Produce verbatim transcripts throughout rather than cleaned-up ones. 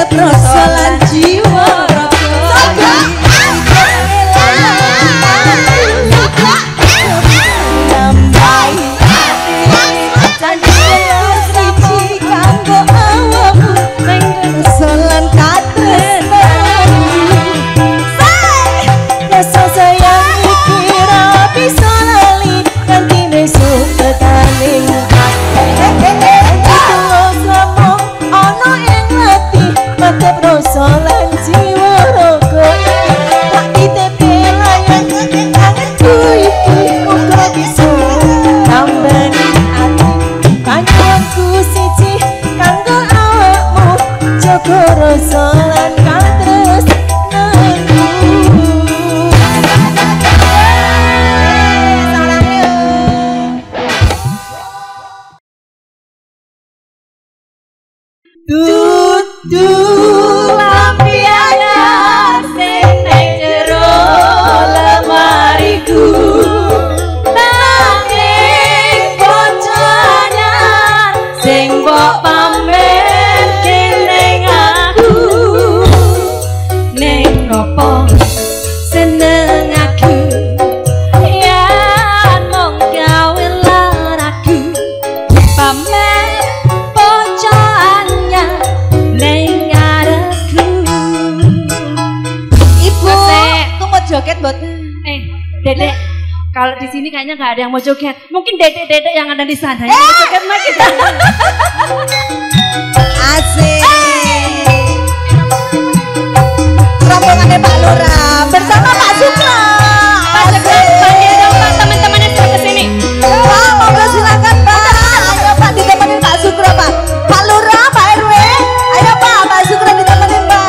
rasa lan jiwa Dedek, kalau di sini kayaknya nggak ada yang mau joget. Mungkin dedek-dedek yang ada di sana yang mau joget lagi. Asik. Rombongannya Pak Lurah bersama Pak Sukra. Pak Sukra, panggil dong Pak teman-temannya suruh kesini. Pak, monggo silakan Pak. Ayo Pak ditemenin Pak Sukra Pak. Pak Lurah, Pak R W. Ayo Pak, Pak Sukra ditemenin Pak.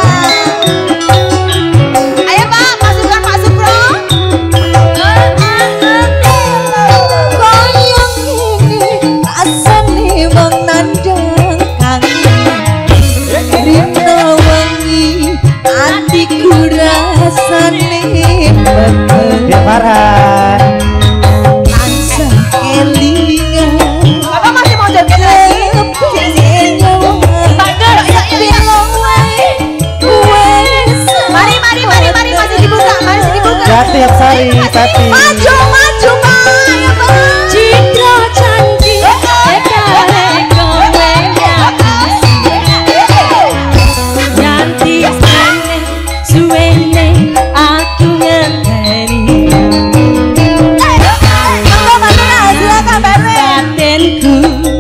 Ayo Pak, Pak Sukra, Pak Sukra. Farhan tansah kelingan. Bapak masih mau joget lagi? Mari mari mari mari masih dibuka masih dibuka. Jati yang sari Tati. Maju maju Pak. Citra cantik nyanti suwene aku ngenteni. Batinku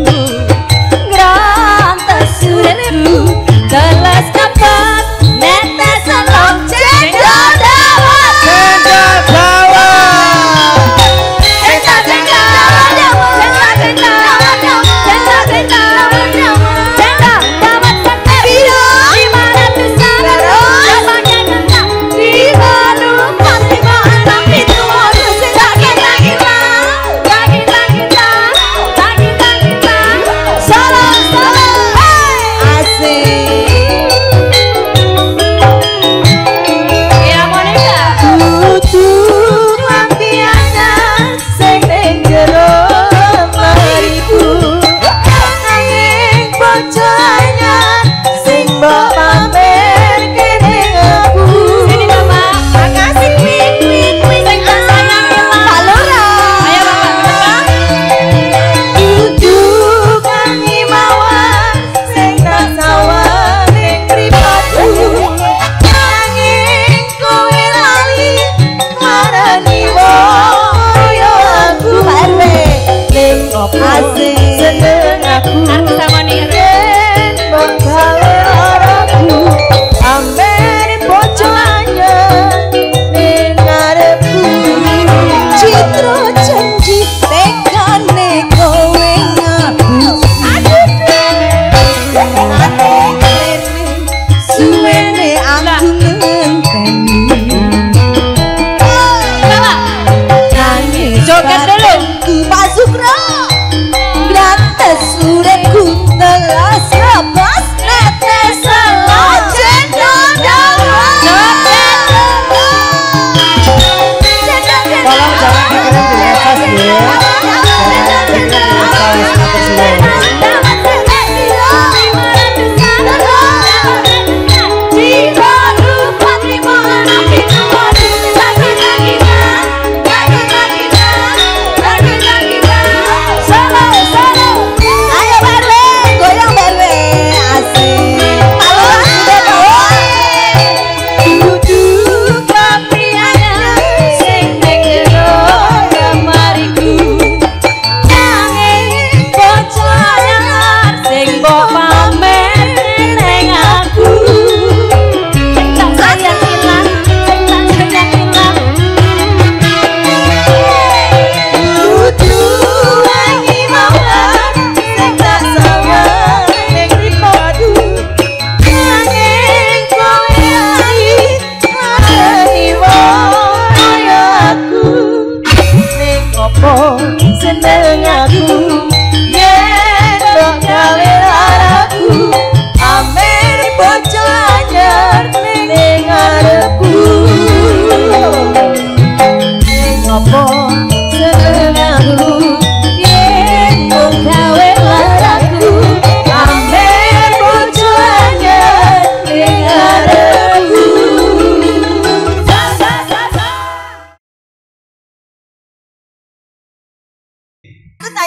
ngerantas suratku telas dapat netes selok cendol dawet. Cendol dawet. Cendol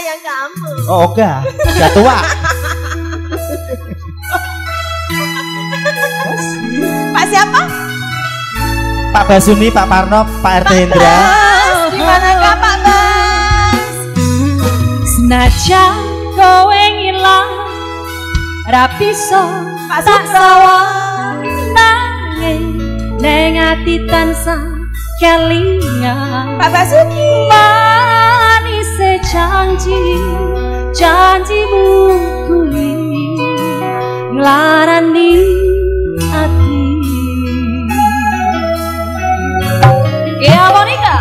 sayang kamu. Oh, enggak. Sudah tua. Pak siapa? Pak Basuni, Pak Parno, Pak R T Hendra. Gimana kah Pak Bas? Senajan kowe ngilang rapiso Pak tak Sukro. sawang nanging neng ati tansah kelingan. Pak Basuki. Manise janji janjimu kuwi nglarani ati. Ya Monica.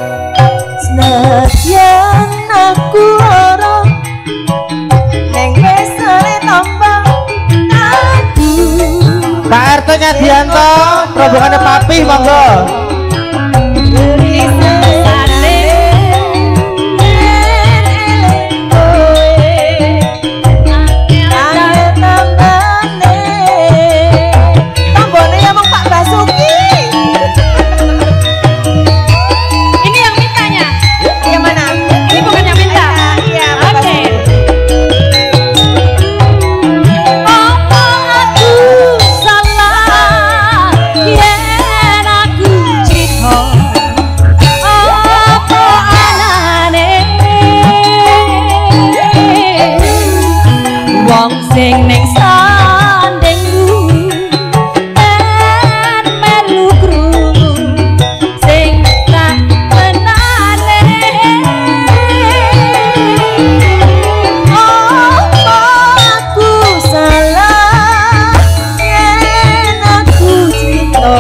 Senadyan aku ora neng wesane tambah aku. Pak R T Nyadianto, rombongannya Papi, monggo. Tambone emang Pak Basuki. Ini yang mintanya. Yang mana? Ini bukan yang minta. Iya, Pak Oke. Basuki. Apa aku salah yen aku cita? Apa anane wong sing ning sandengku ben melu krungu sing tak menane. Apa aku salah yen aku cerita?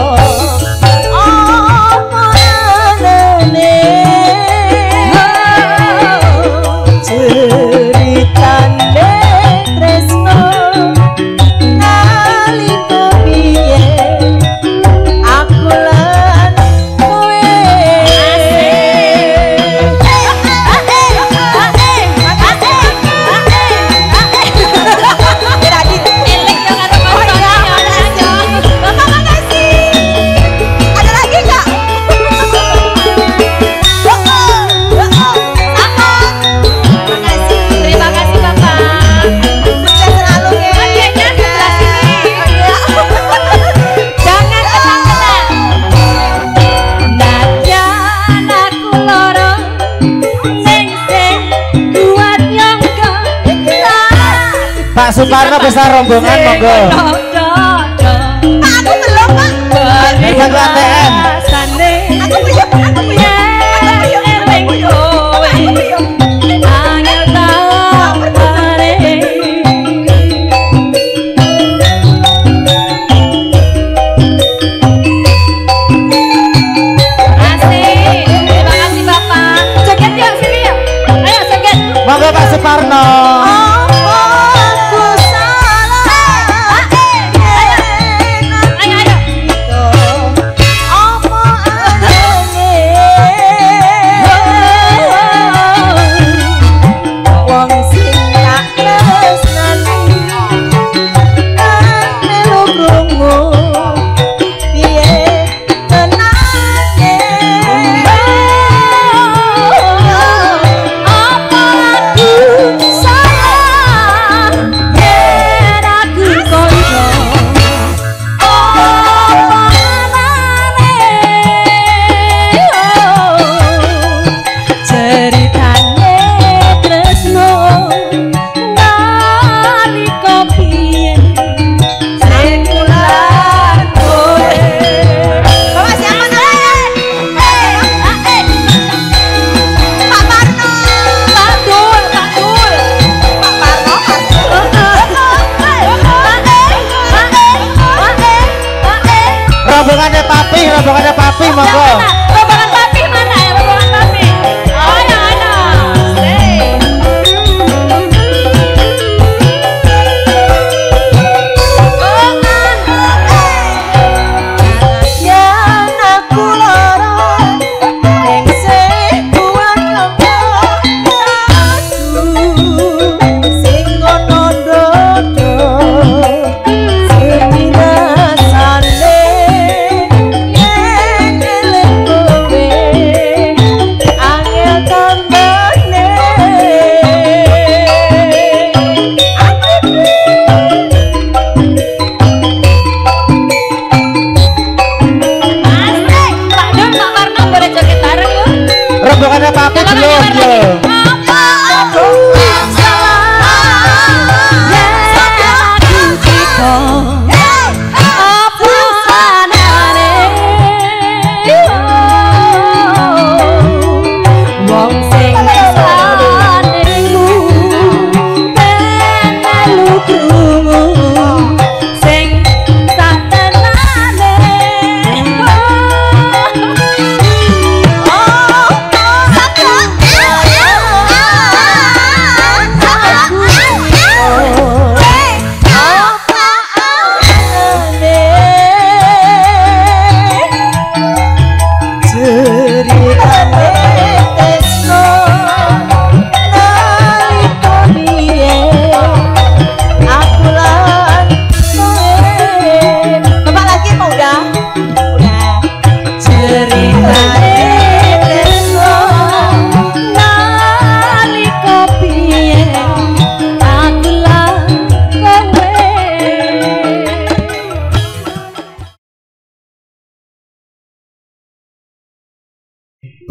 Apa anane ceritane tresno nalika biyen aku lan kowe. Ada lagi nggak? Terima kasih Bapak. Sukses selalu ya. Hadiahnya sebelah sini. Jangan tenang-tenang. Najan aku loro sing sing kuat nyangka. Pak Suparno besar rombongan, monggo. Pak, aku belum Pak. Bang A T M. Aku belum. Aku belum. Aku belum. Aku belum. Aku belum. Angel taware. Asik, terima kasih Bapak. Joget yuk sini yuk. Ayo joget. Monggo Pak Suparno. Apa aku salah? Ayo ayo. Apa anane wong sing tak tresnani kan melu krungu piye tenane. Apa aku salah yen aku koyo apa anane ceritane tresno nalika biyen sing kulan kowe. Bapak siapa namanya? Eh, eh, Pak Parno. Pak Dul, Pak Dul. Pak Parno, Pak Rombongannya Papi, rombongannya Papi, monggo. Rombongan papi mana ya rombongan papi? Oh ya ada. Yen aku lara ning sing kuat aku sing ngono dodo sing rasane yen eling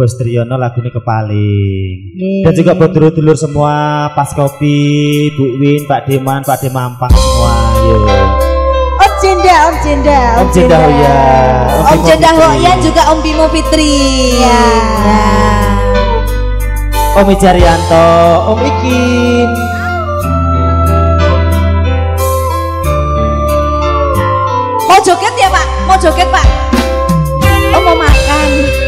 Bos Triyono lagunya kepaling. Yeay. Dan juga buat dulur-dulur semua, Pas Kopi, Bu Win, Pak Deman, Pak Demampang semua. Yo. Om Jenda, Om Jenda, Om Jenda Hoya, Om Jenda Hoya juga Om Bimo Fitri. Ya. Om Ijarianto, Om Ikin. Mau joget ya Pak? Mau joget Pak? Oh mau makan.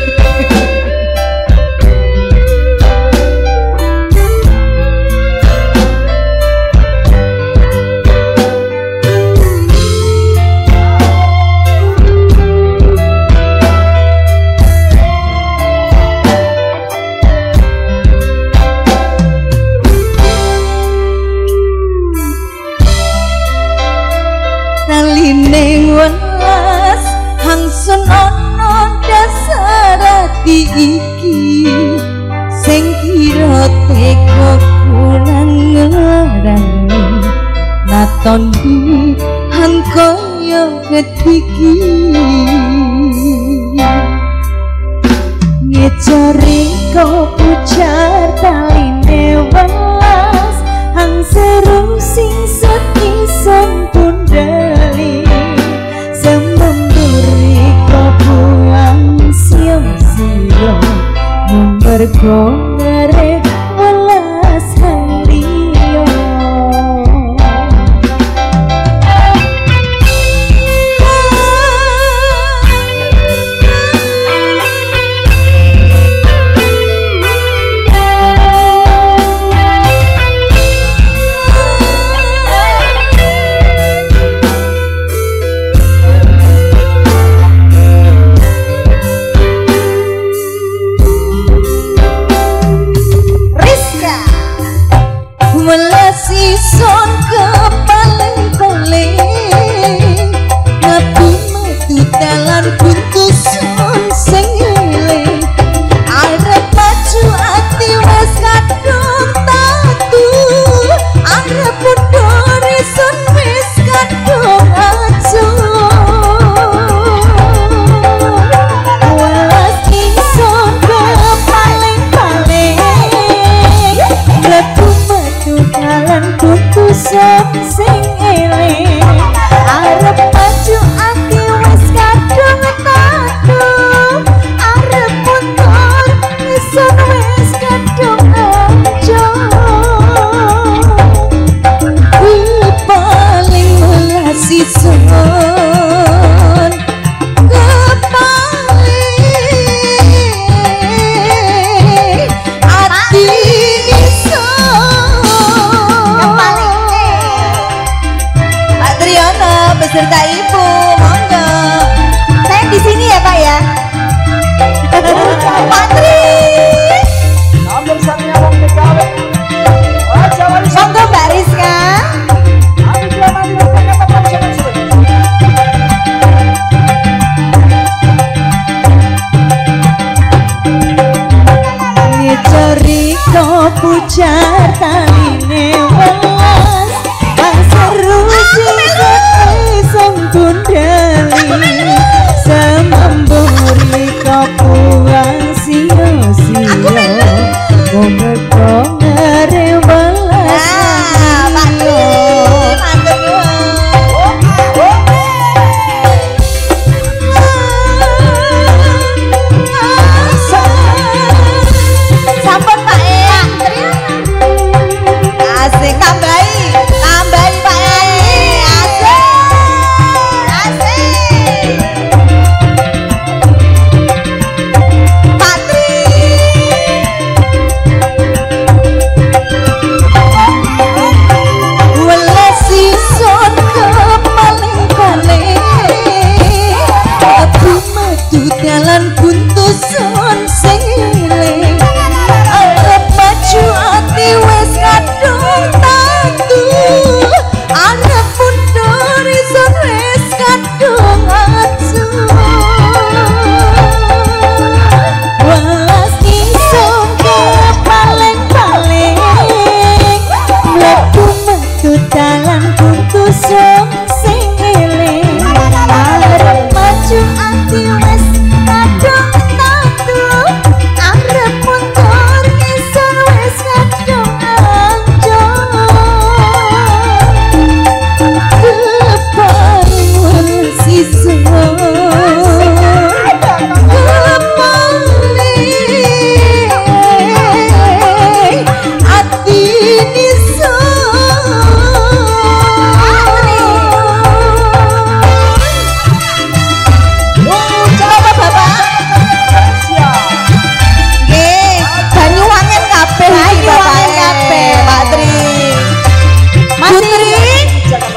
Naline welas hangsun ana dasar ati iki sing kira teka kurang ngerani naton di hangkaya ketiki ngecari kau pucar taline welas hang seru sing seti sampun dali semenduri kau buang siang-siang membergo ngerek welas haliyo Son kepaling-paling Nabi madu dalan buntu son sing eling Arep maju ati wes kadung tatu Arep pundore son wes kadung acu Welas ison kepaling-paling Nabi madu dalan putusan sing eling arep maju ati wis kadung tatu arep mundur isun wis kadung aja kuwi paling welas isun kepaling ati beserta ibu, monggo. Saya di sini ya Pak ya. Pak Tri. Monggo Mbak Rizka. Ngecari kau pujar taline welas ang seru sing sampun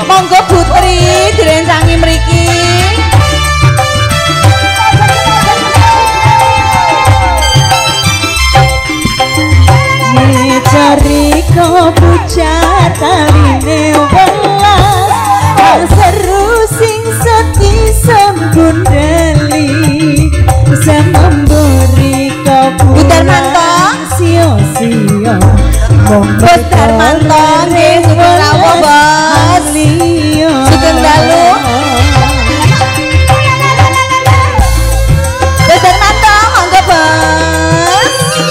Monggo Putri direncangi mriki. Cari kau pucat taline welas seru sing seti sembun deli bisa memberi kau pulang sio-sio Bos Darmanto nggih sugeng rawuh Bos. Sugeng dalu. Bos Darmanto monggo Bos.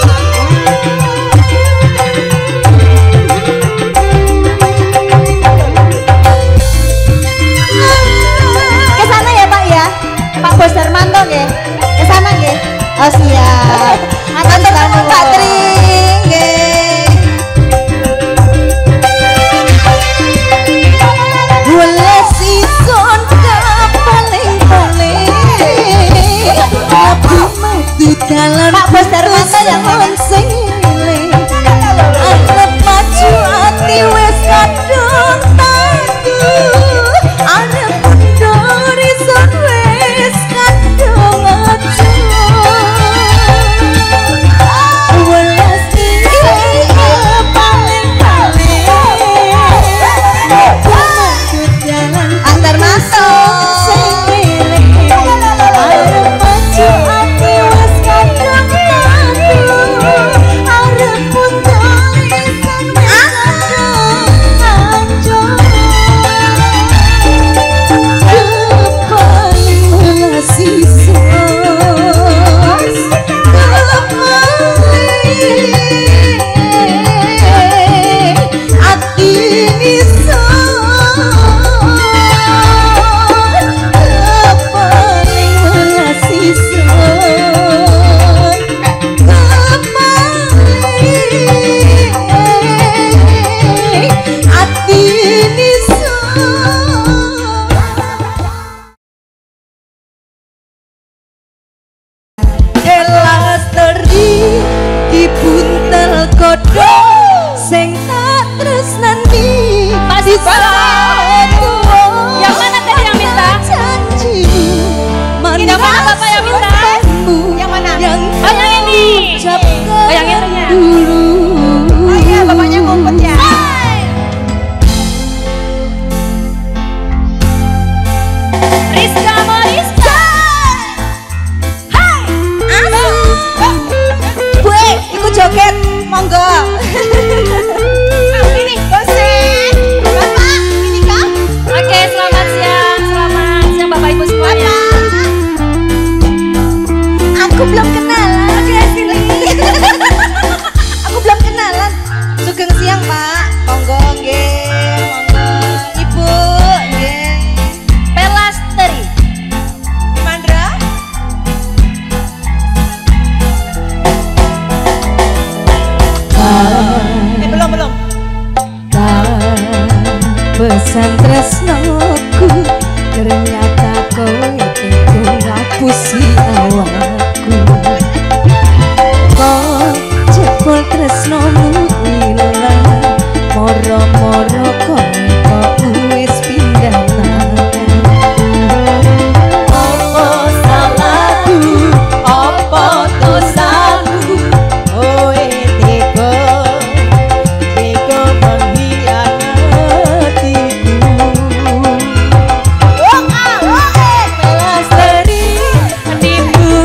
Kesana ya Pak ya, Pak Bos Darmanto nggih. Kesana nggih. Oh siap. Kantor kamu Pak Tri nggih. Wala sison kapaling-paling Aku madu dalam Pak Bos Darmanto yang sing arep maju ati wis kadung tanggu arep mundur ison wis kadung maju wala sison kapaling-paling Antar masuk arep maju ati wis kadung tanggu arep mundur ison wis kadung maju kepaling wala sison kepaling ati nison kepaling wala sison kepaling ati nison Elas teri dibuntel kodok sing tak tresnani Mas Yang mana tadi yang minta? janji Ini mana Bapak yang minta? Yang mana? Oh yang ini. Oh yang itunya. Dulu. Oh iya bapaknya ngumpet ya. Rizka mau Rizka. Hai, asu. Bu, ikut joget, monggo. Ini bosen. Bapak, ini kau. Oke selamat siang, selamat siang Bapak Ibu semuanya. Aku belum kenalan. Oke, sini. Aku belum kenalan. Sugeng siang, Pak. Monggo nggih. Monggo Ibu nggih. Pelasteri. Mandra. Eh belum belum. pesan tresnoku ternyata kowe teko ngapusi awakku kok jebol tresnomu ilang moro-moro kok kok wis pindah tangan apa salahku apa dosaku kowe teko teko mengkhianatiku oh ah oh eh Pelasteri. timbul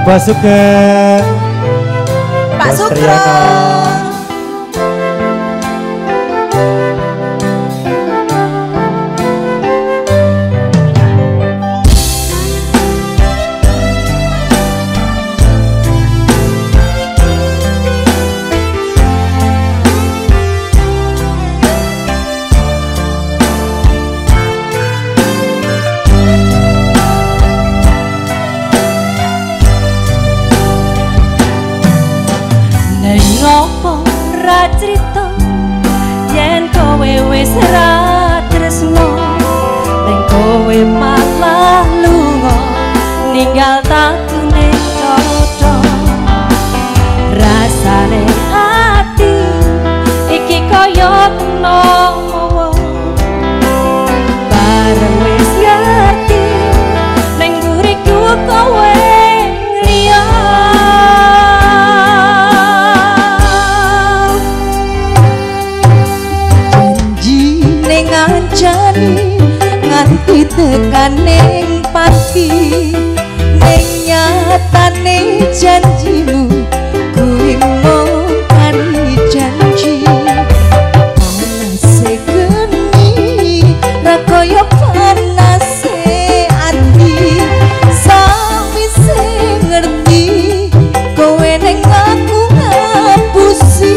Bos Sugeng, Pak Bos Sukro. Triyono. Ngopo ra crita yen kowe wis ra tresno ning kowe malah lunga ninggal aku ning dodo rasane ati iki kaya kena bareng wis ngerti ning buriku kowe liya ngancani nganti tekan ning pati ning nyatane janjimu kuwi mung kari janji panase geni ra kaya panase ati sawise ngerti kowe ning aku ngapusi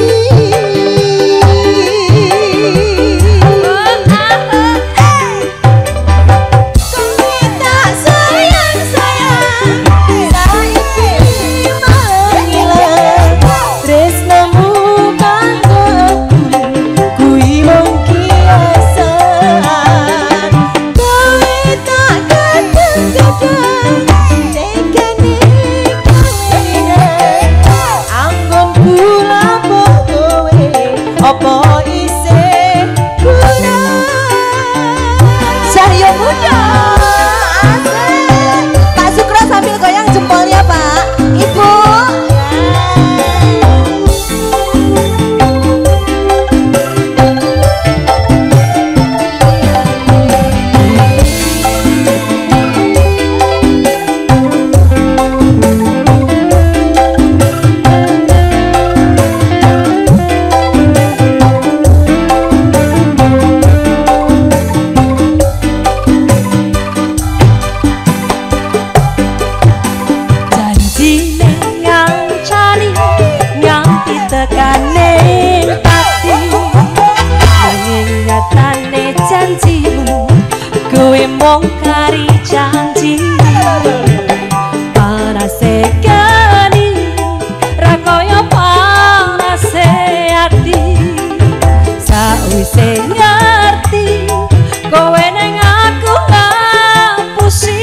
kari janji panase geni ra kaya panase ati sawise ngerti kowe ning aku ngapusi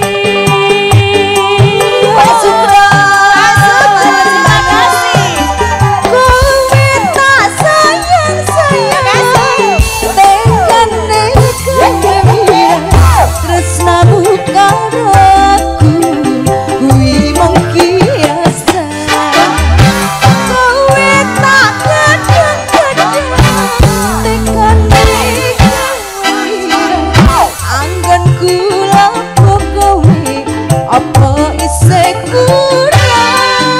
Pak Sukro terima kasih kowe tak sayang sayang tekan ning tresnamu karo aku kuwi mung kiasan kowe tak kadang-kadang tekan anggonku lapo kowe apa isih kurang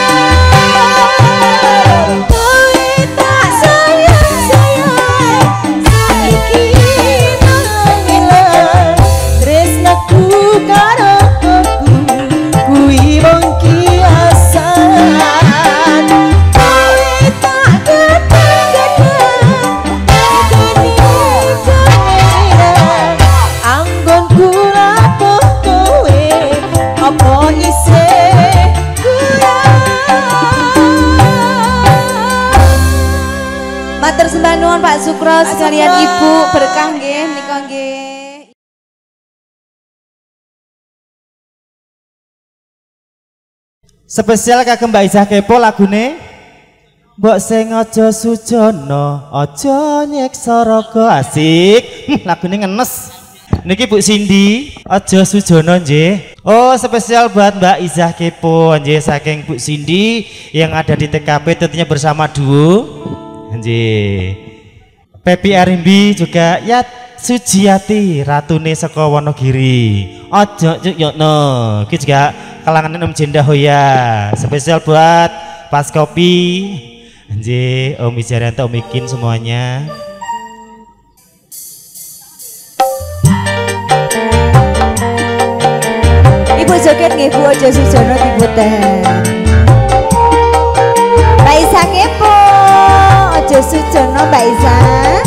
kowe tak sayang-sayang saiki nang tresnaku karo aku kuwi mung kiasan kowe tak kadang-kadang tekani kamera anggonku lapo kowe apa isih kurang matur sembah nuwun Pak Sukro sekalian Ibu berkah nggih menika nggih. Spesial kagem Mbak Isah Kepo lagune Mbok sing aja sujono aja nyeksa raga asik. Hm, lagune ngenes. Niki Bu Cindy aja sujono nggih. Oh, spesial buat Mbak Isah Kepo nggih saking Bu Cindy yang ada di T K P tentunya bersama duo. Nggih. Pepi R and B juga ya Sujiati ratune saka Wonogiri. Ojo cuk yokno. Iki juga kalangan Om Jenda Hoya. Spesial buat Pas Kopi. Nggih, Om Wijarianto, Om Ikin semuanya. Ibu joget nggih Bu aja sujono ibu teh. Mbak Isa kepo aja sujono Mbak Isa.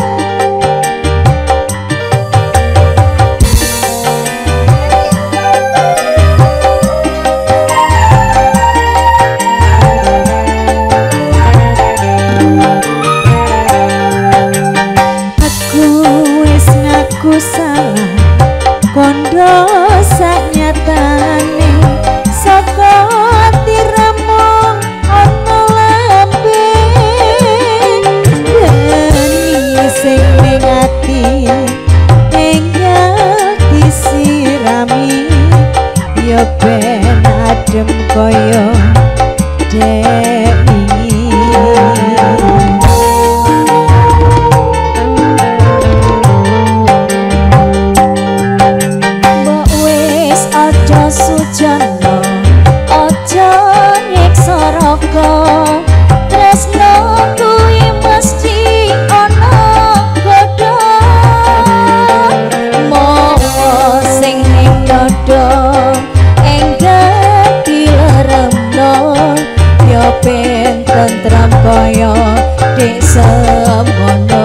Salah kondo sanyatane saka tiramu ana lambe geni sing ning ati enggal disirami ya ben adem kaya dek sujono ojo nyiksa raga tresno kuwi mesti ana godho mawa sing ning dada enggal dileremno ya ben tentrem kaya dek semono.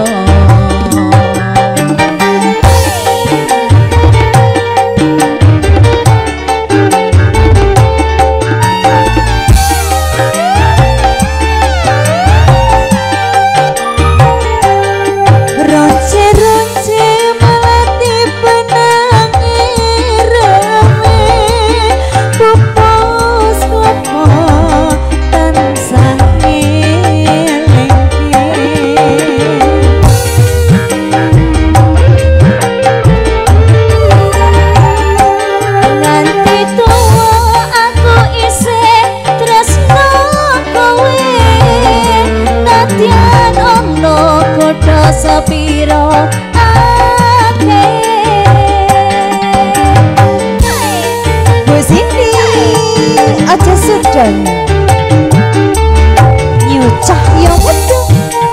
Sepiro ake Bu Sindi aja sudan nyucah ya wedok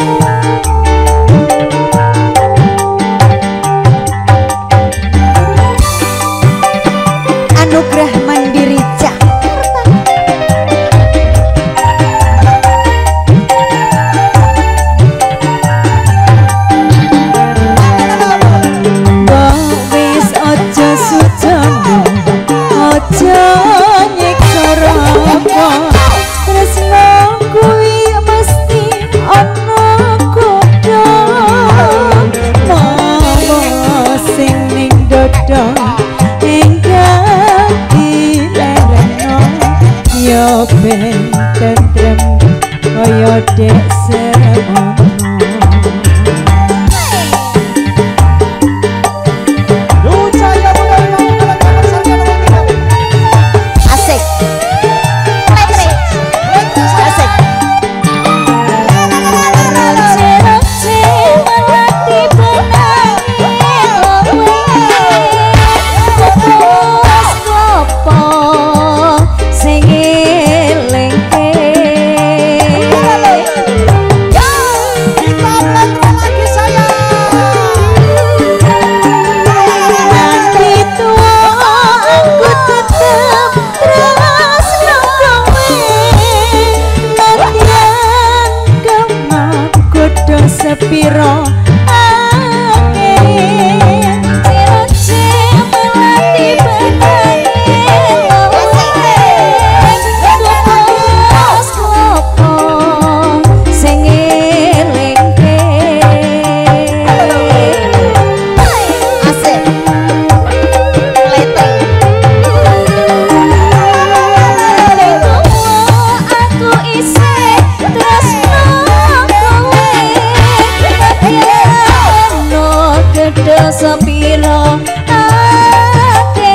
Anugerah Mandiri ben tentrem kaya dek semono. Asik. Asik. Sepiro ake ciroce melati benangin Kupos klopo sing ngelingke asik leteng aku isih tresno gede sepiro ake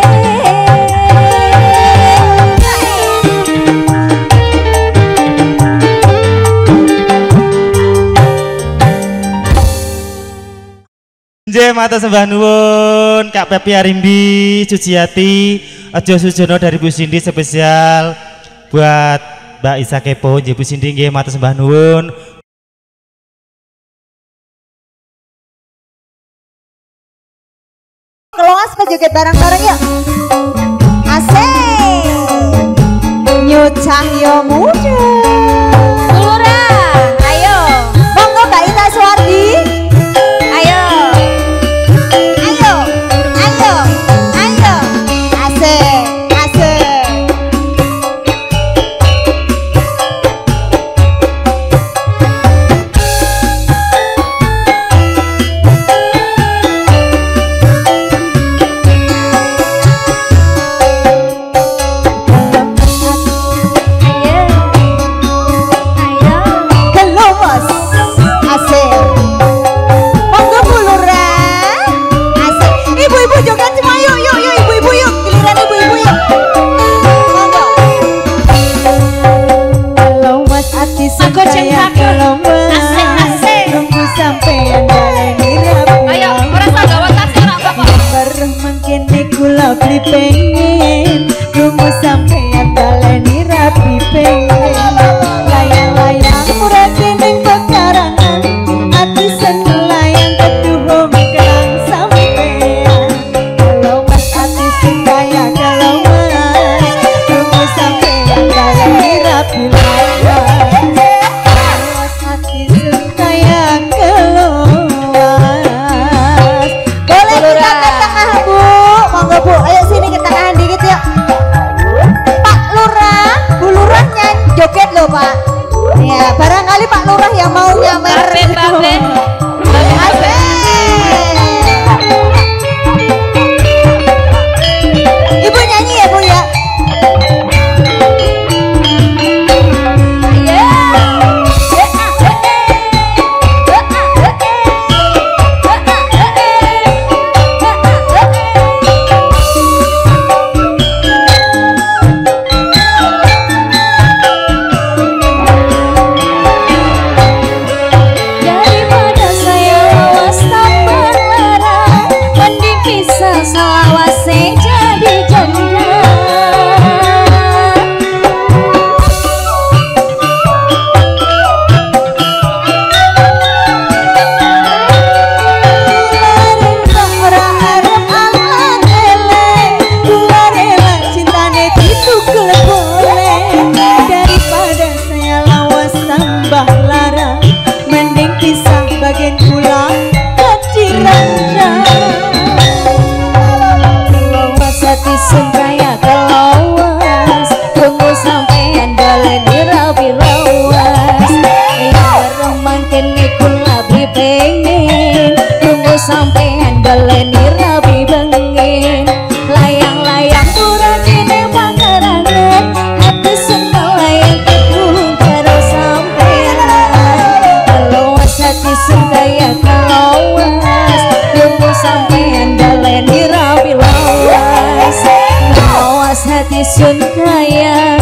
Nggih matur sembah nuwun Kak Pepi Arimbi, Suciati, Ajo Sujono dari Bu Cindy spesial buat Mbak Isa Kepo. Nggih Bu Cindy nggih matur sembah nuwun. Keloas joget bareng-bareng yuk. Asik. Nyucah yo muju. Lurah, ayo. Monggo Mbak Ita Suwardi. Ayo. Ayo. Ayo. Ayo. Asik, asik. Pengen nunggu sampean baleni rapi pengen layang-layang murah kening pekarangan ati senelayang ketuhum kerang sampean kalau mas ati singkaya kalau mas nunggu sampean baleni rapi layang mas ati singkaya kalau mas Boleh kita ke tengah Bu. Monggo Bu, ayo sini ke tengah dikit yuk. Pak Lurah, Bu Lurah nyanyi joget loh Pak. Ya, barangkali Pak Lurah yang mau nyamar. Babe, babe. Asik. Ibu nyanyi ya Bu ya. daripada saya lawas tambah lara mending pisah selawase jadi janda ora arep ala-ele gua rela cintane ditukul boleh daripada saya lawas tambah lara mending pisah bagian pulang ke ranja lawas hati sungkaya kelawas tunggu sampean baleni rapi lawas yang bareng mangken kula beli pengen tunggu sampean baleni rapi bengen layang-layang murah kene pakarangan hati senelayang ketuhum karo sampean lawas hati sungkaya kelawas tunggu sampean baleni rapi lawas lawas hati sungkaya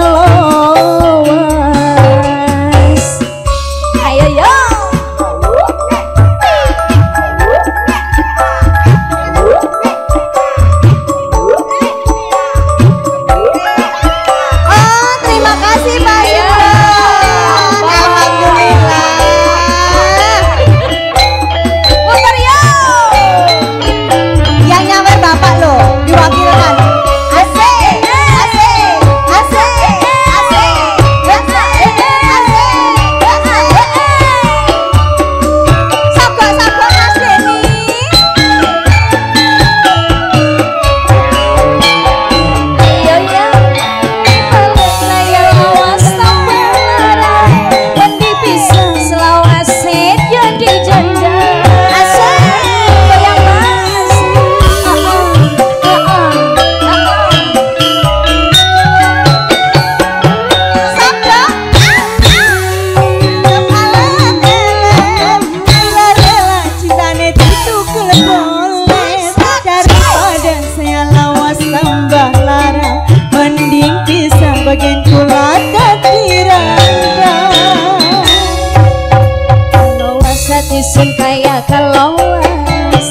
kelawas ayo yo Oh, terima kasih Pak Sugeng. Alhamdulillah. Putar yuk. Yang nyawer Bapak loh, diwakilkan. Asik, asik, asik, asik, asik, asik. Sabar-sabar Mas Denny. ayo ya balik layar lawas tambah lara mending pisah selawase jadi janda Asik. goyang mas ah ah ah ah Sabda. rela cintane ditukul boleh daripada saya lawas tambah lara mending pisah bagian kula dadi randa lawas hati sun kaya kelawas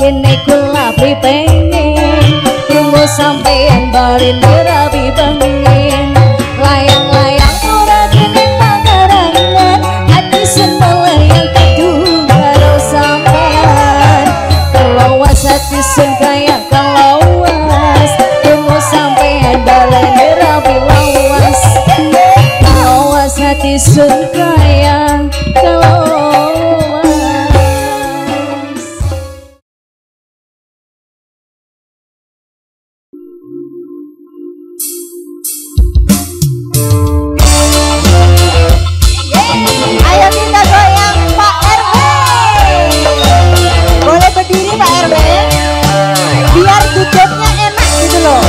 kene kula pengen krungu sampean balen rabi bengen layang-layang ora kene pakarangan ati seneng yang teduh karo sampean kelawas ati sun kaya kelawas krungu sampean balen rabi lawas kelawas ati sun kaya kelawas. Ayo kita goyang Pak R W. Boleh berdiri Pak R W, biar duduknya enak gitu loh.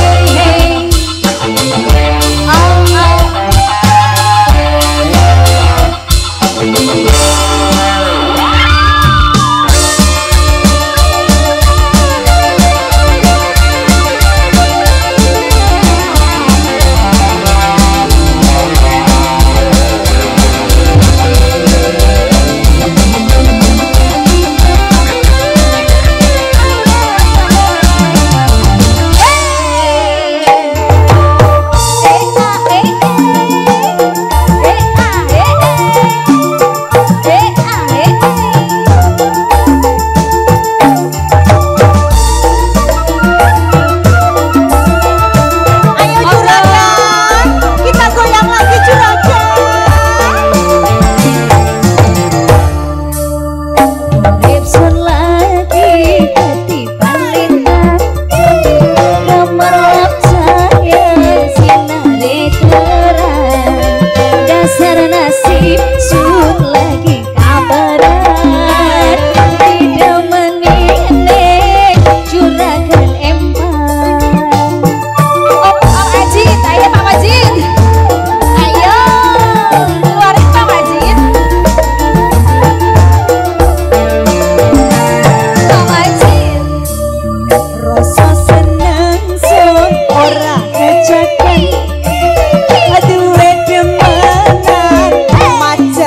Macam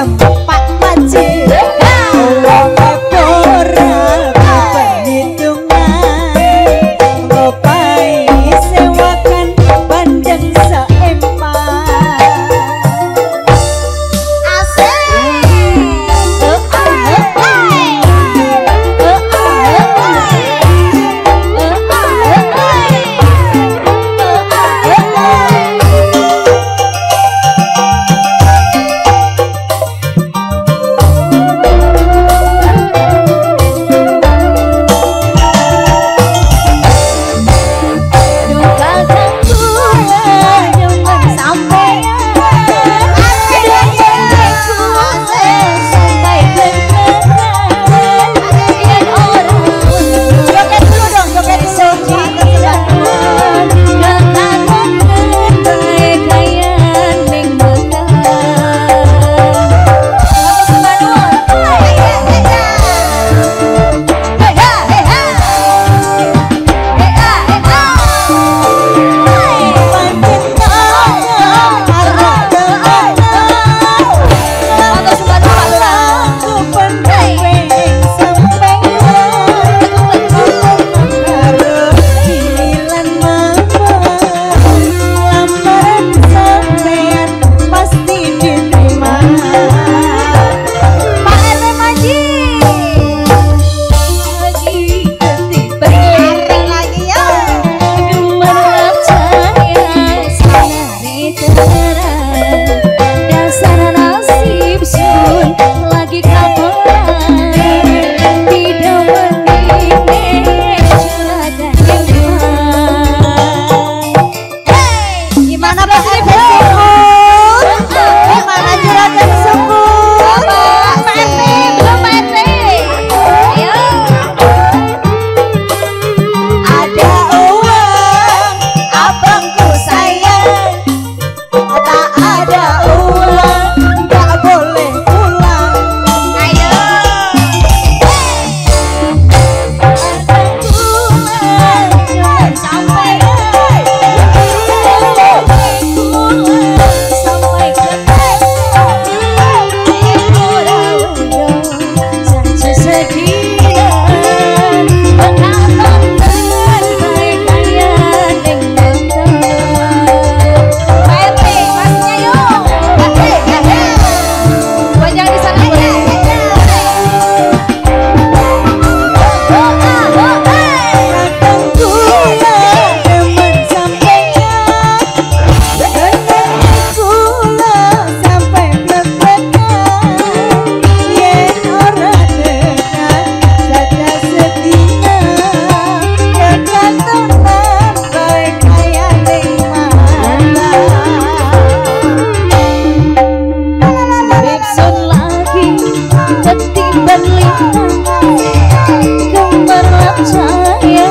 ketiban lintang gemerlap cahaya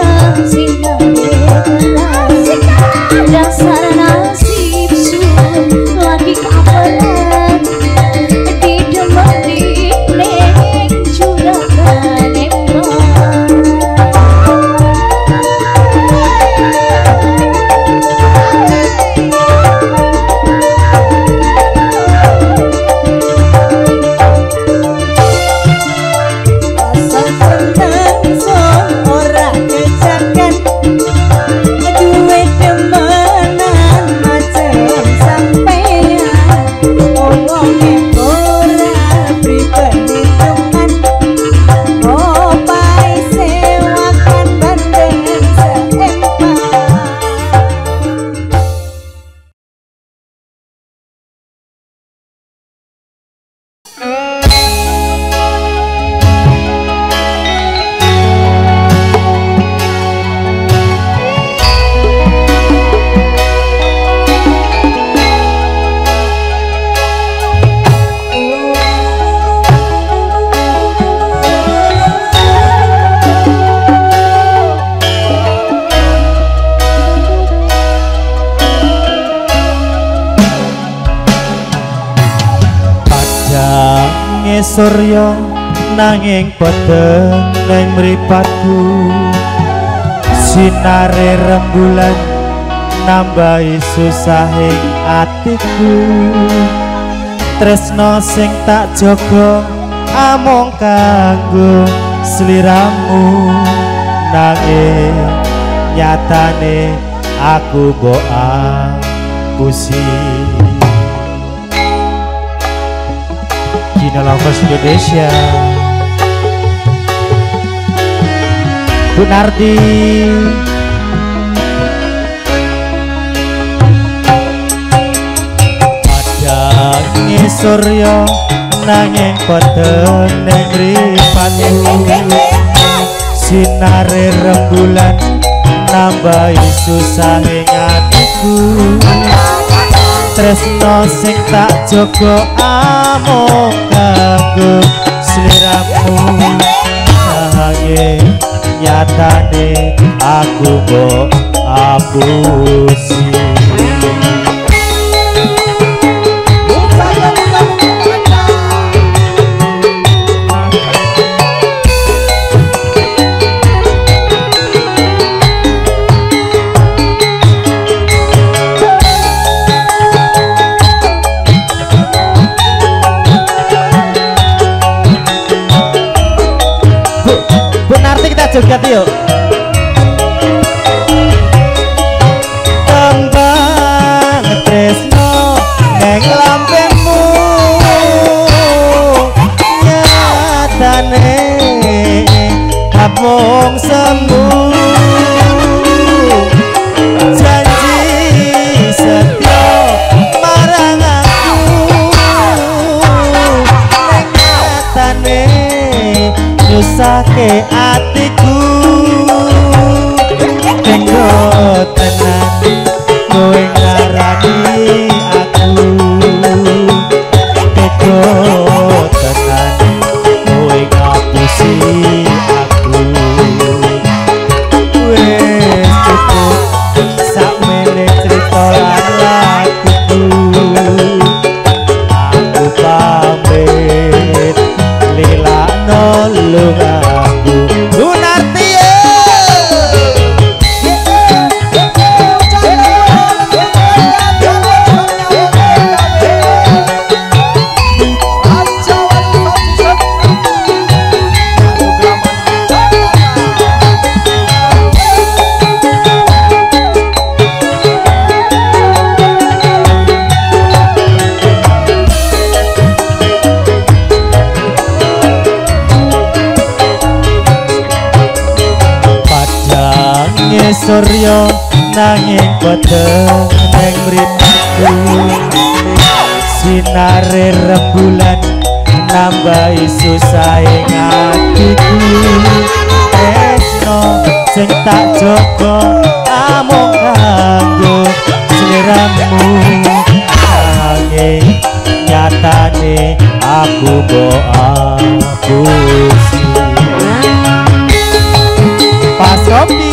sinar dasar nasib sun lagi kapalan di demati neng juragan emang asal tentang son ora kejakan duwe demenan macem sampeyan omonge ora priperhitungan opai sewakan bandeng seempang. Padange surya nanging padha neng mripatku sinare rembulan nambahi susahing atiku tresno sing tak jaga amung kanggo sliramu nanging nyatane aku mbok apusi. Gina Lovers Indonesia Bu Nardi padange surya nanging padha ning mripatku sinare rembulan nambahi susahing atiku tresno sing tak jaga amung kanggo sliramu nanging nyatane aku mbok apusi. Joget yuk. Tembang tresno neng lampemu nyatane amung semu janji setia marang aku neng nyatane nyusake atiku tenggo tenan kowe ngarani aku tenggo tenan kowe ngapusi aku wes cukup sakmene crita lan lakuku aku pamit lilakno lungaku Bu Narti. Surya nanging padha neng mripatku sinare rembulan nambahi susahing atiku tresno sing tak jaga amung kanggo sliramu nanging nyatane aku mbok apusi. Pas kopi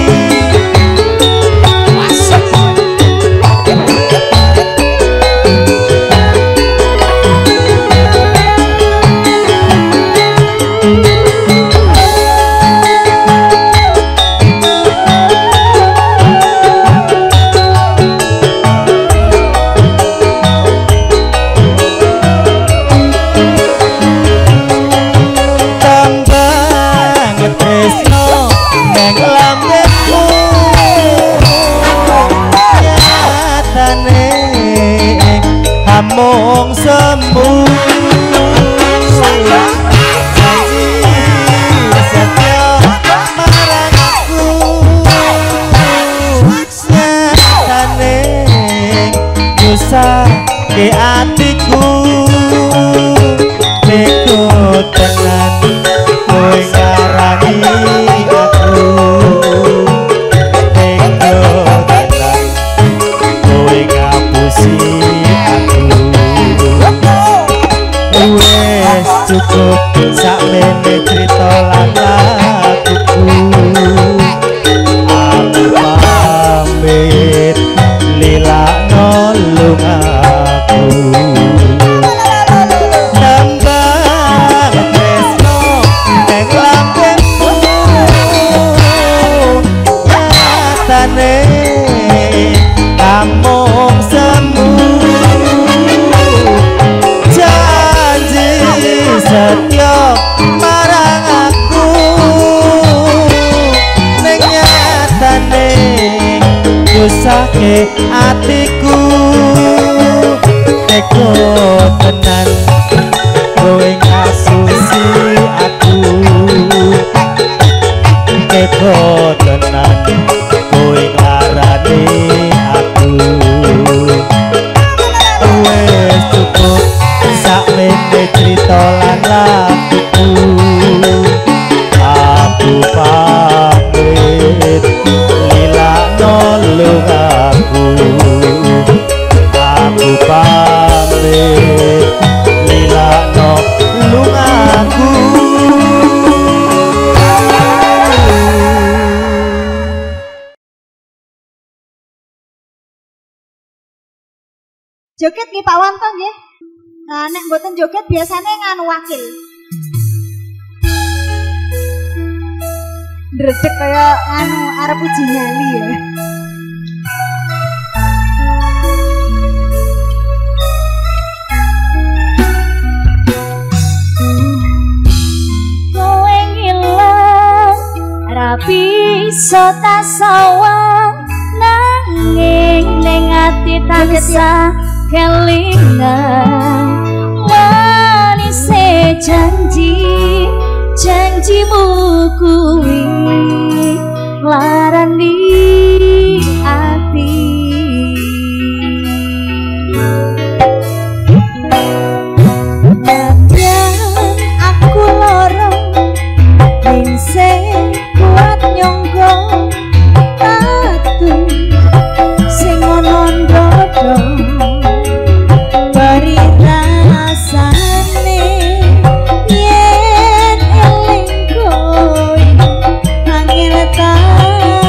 mung semu janji setia marang aku nyatane nyusah ke atiku nego tenan kowe ngarani aku nego tenan kowe ngapusi wes cukup sakmene crita lan laguku aku pamit lilakno lungaku nembang tresno ning lambemu nyatane amung semu setia marang aku ning nyatane nyusahke atiku nego tenan kowe ngasusi aku nego tenan kowe nglarani aku wes cukup sakmene crita lan laguku aku pamit lilakno lungaku aku pamit lilakno lungaku. Joget nih Pak Wanto nggih. Nah, nek mboten joget biasanya nganu wakil. Dredeg kaya anu arep uji nyali ya. Kowe ngilang ra bisa tak sawang nanging ning ati tansah kelingan manise janji janjimu kuwi larani ati Yang aku lorong ningse kuat nyonggo atu sing ono ndodo bari rasane yen eling kowe angel ta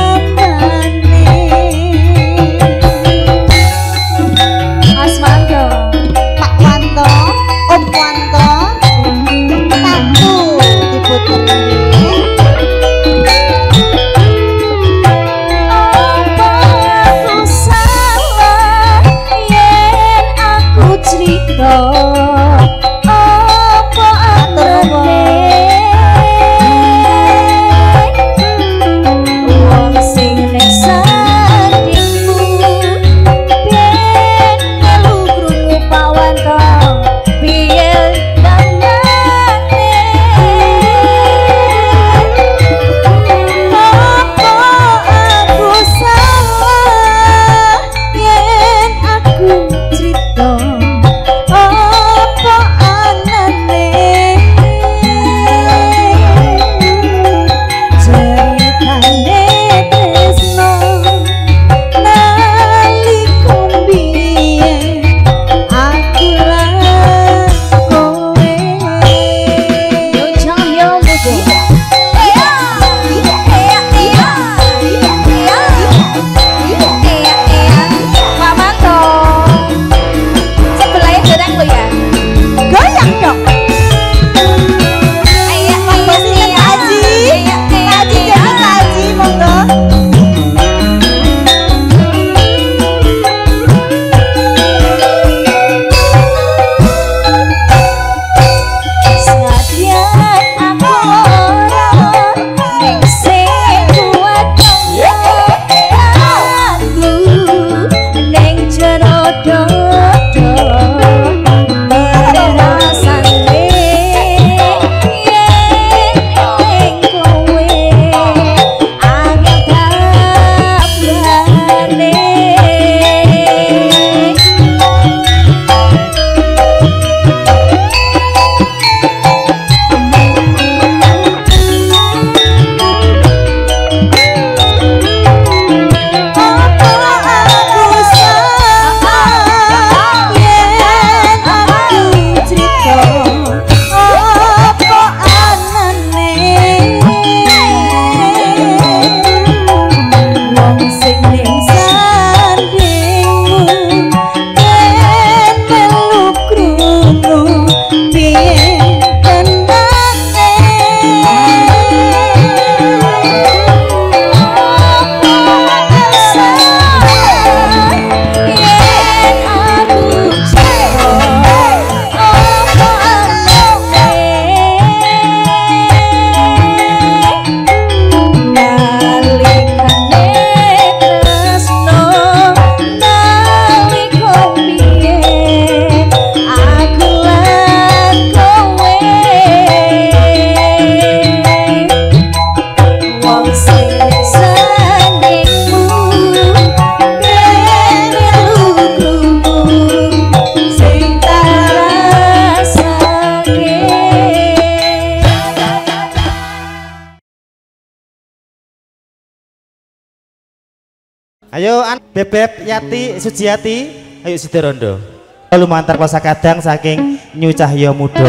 Ayo an Bebeb Yati Sujiati, ayo Sidarondo. Lalu mantar kosa kadang saking Nyu Cahya Muda.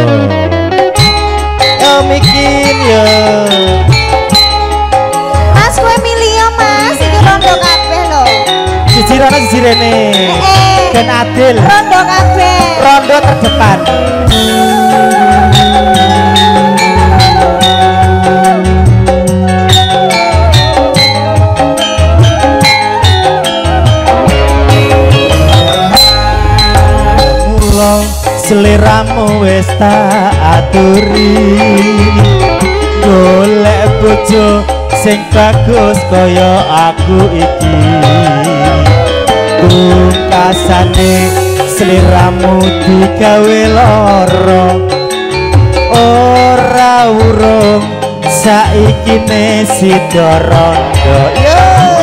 Yo mikin yo. Mas kowe milih ya Mas, iki rondo kabeh lho. Siji rono siji rene. Eh, Ben adil. rondo kabeh. Rondo terdepan. Seliramu wis tak aturi, golek bojo sing bagus kaya aku iki. Pungkasane seliramu digawe lara, ora urung saiki ne Sidarondo. Yo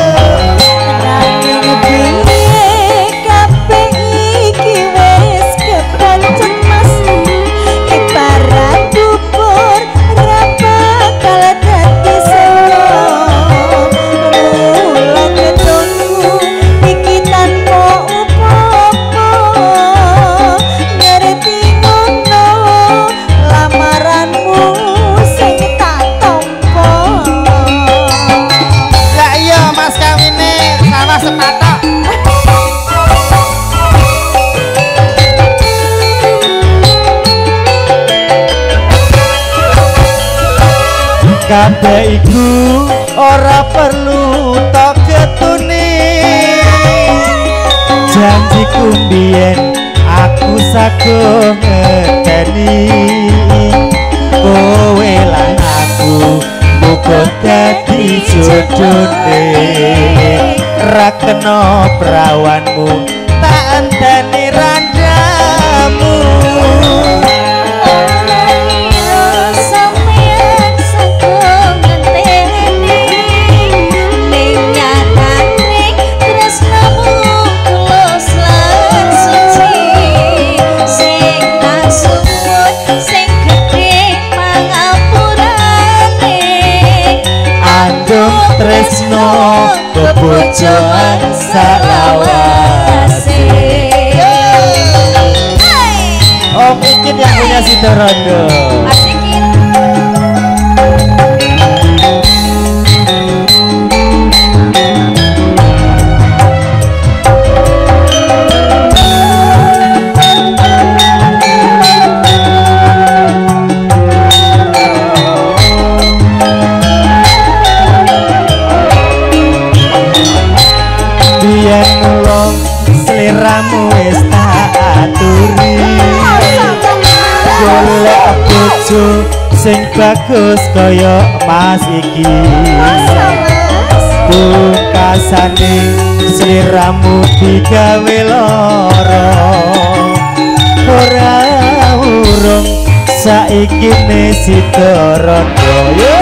kabeh iku ora perlu tok getune, janjiku mbiyen aku sago ngedeni, kowe lan aku muga dadi jodone, ra kena prawanmu tak enteni randamu. Tresno kebojoan salawase. Oh mungkin yang punya Sidarondo. Seliramu wis tak aturi, golek bojo sing bagus kaya Mas iki. Pungkasane seliramu digawe lara, ora urung saiki ne Sidarondo.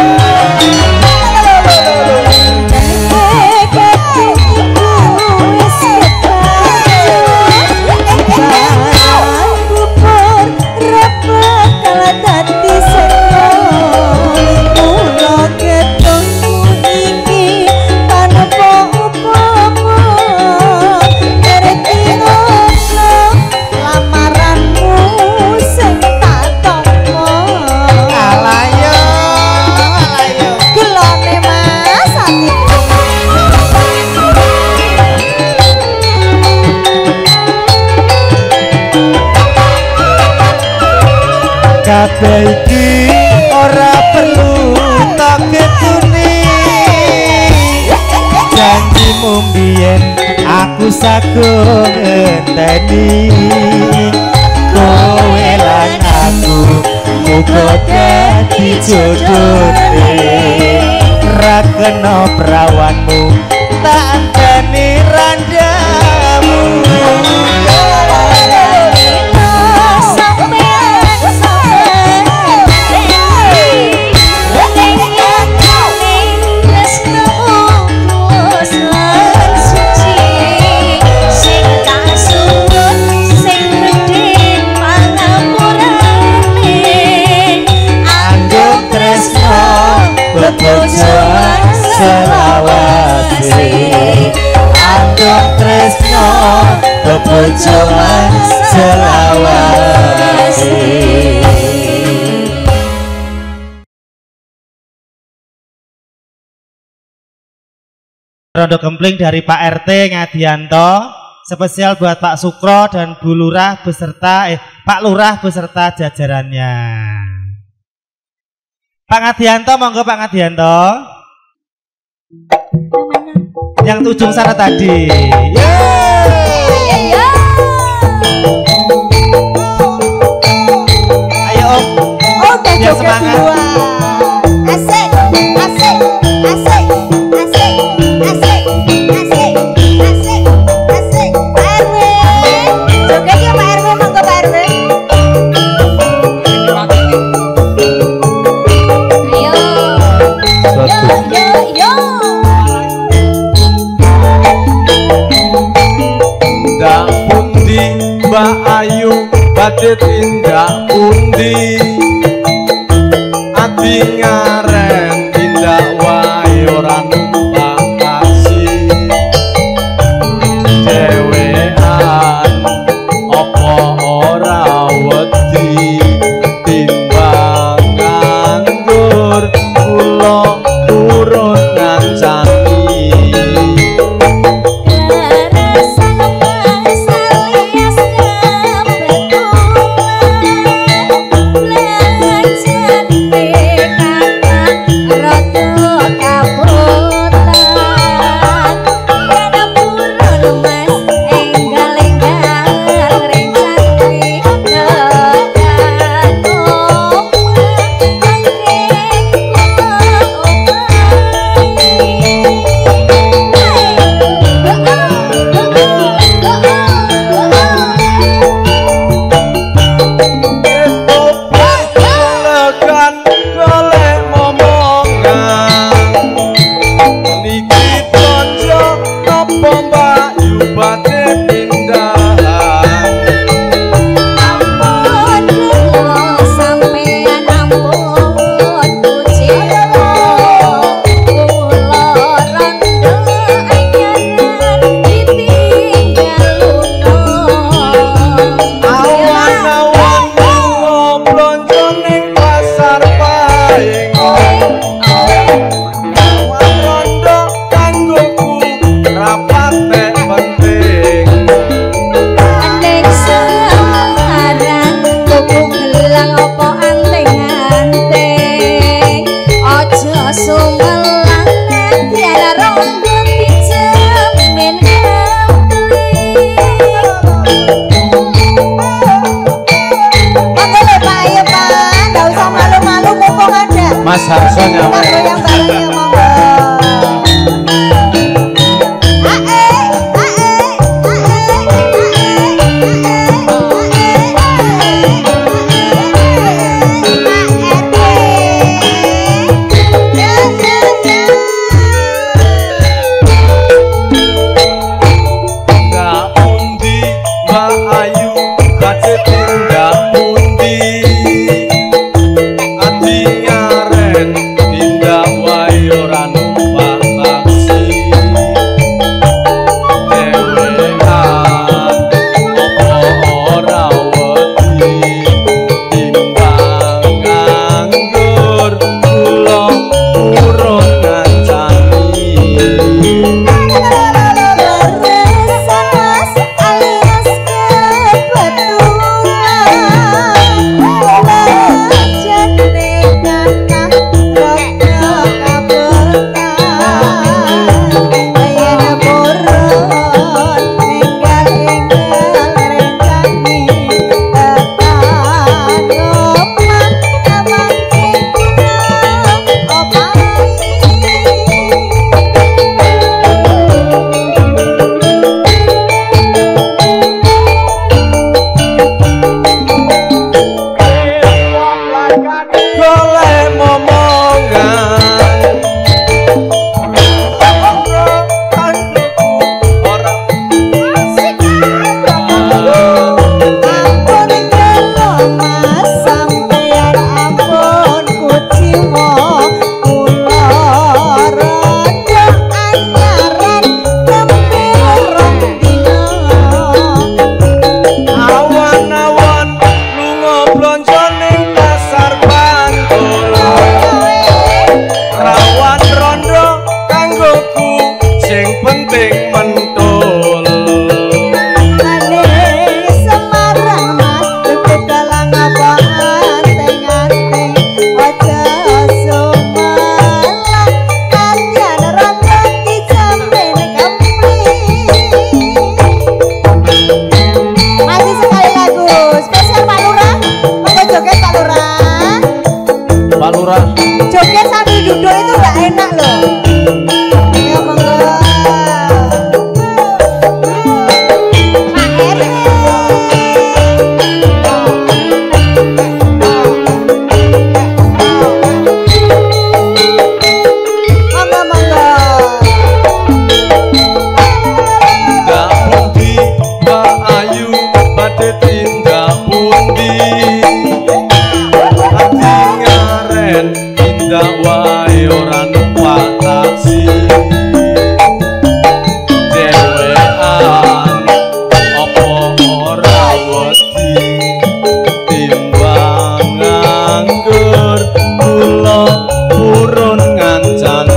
Kabeh iki ora perlu tak ketuni, janjimu mbiyen aku sago ngenteni, kowe lan aku muga dadi jodone, ra kena prawanmu tak enteni randamu. Selawase padha tresno bebojoan selawase. Rondo Gempling dari Pak R T Ngadianto, spesial buat Pak Sukro dan Bu Lurah beserta eh Pak Lurah beserta jajarannya. Pak Ngadianto, monggo Pak Ngadianto. Yang ujung sana tadi. Yeay. Ayo Om. Oh, udah Biar joget semangat. duluan. Asik, asik, asik, asik, asik, asik, asik, asik. Pak R W, joget ya Pak R W, monggo Pak R W. Ayo, yo, yo, yo. Tindak pundi Mbak Ayu badhe tindak pundi ati ngaren tindak wae ora numpak taksi dhewean apa ora wedi timbang nganggur kula turun ngancani. Mas Harson ya. Kita goyang bareng ya monggo. Tindak Lurah. Pak Lurah. Joget sambil duduk itu nggak enak loh. Ya monggo. Pak Eri. Monggo monggo. Tindak pundi Mbak Ayu badhe tindak pundi ati ngaren tindak wae ora numpak taksi dewean apa ora wedi timbang nganggur kula purun ngancani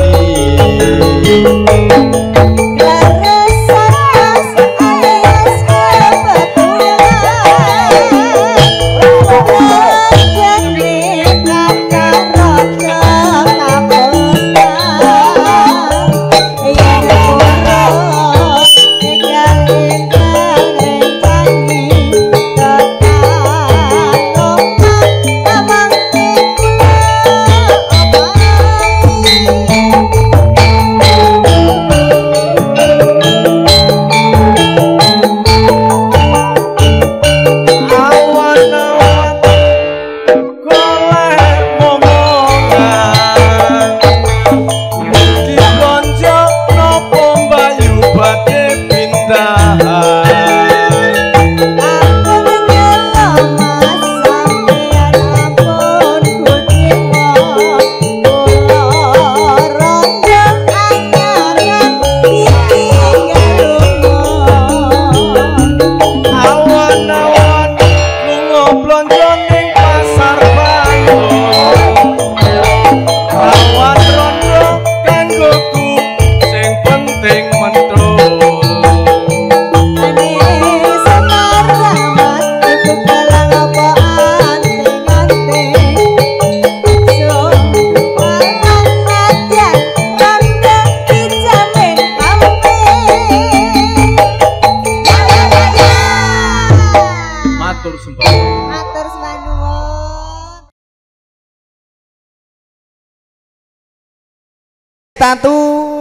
Tatu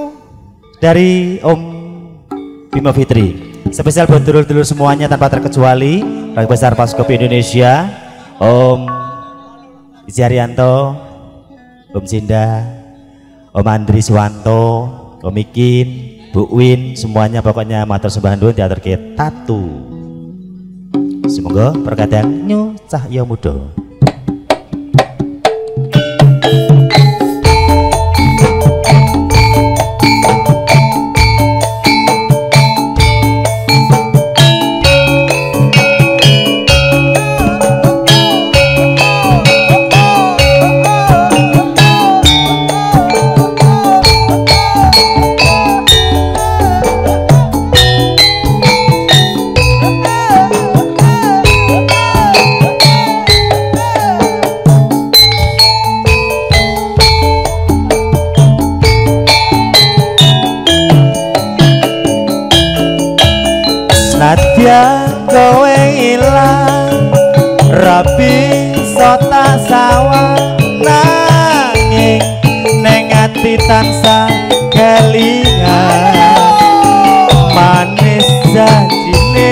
dari Om Bima Fitri. Spesial buat dulur-dulur semuanya tanpa terkecuali. Bagi besar Paskopi Indonesia, Om Iziarianto, Om Sinda, Om Andri Suwanto, Om Ikin, Bu Win, semuanya pokoknya matur sembah nuwun teater ke Tatu. Semoga perkataan nyu cahya muda. Nadyan kowe ilang rapi sota sawah nanging neng ati tansah kelingan manis janjine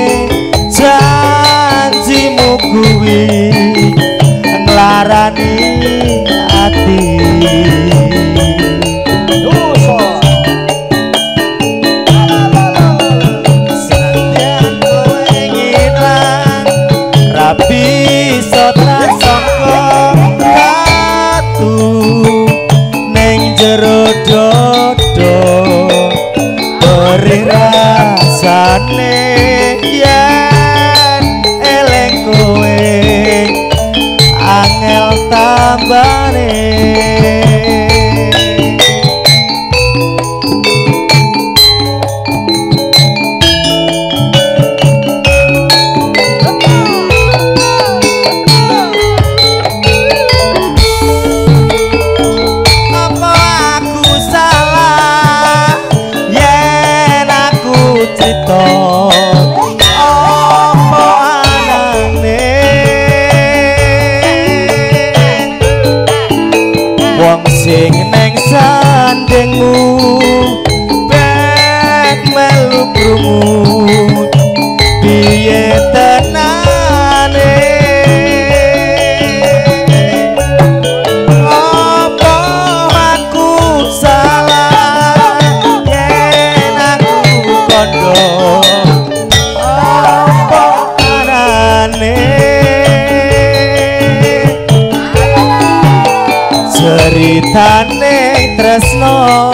janjimu kuwi nglarani ati. Bisa tersangka katu neng jero dodo beri rasane yen eleng kowe angel tambane. sing neng sandengmu bek melu krungu piye tenane apa aku salah yen aku kondo apa anane ceritane tresno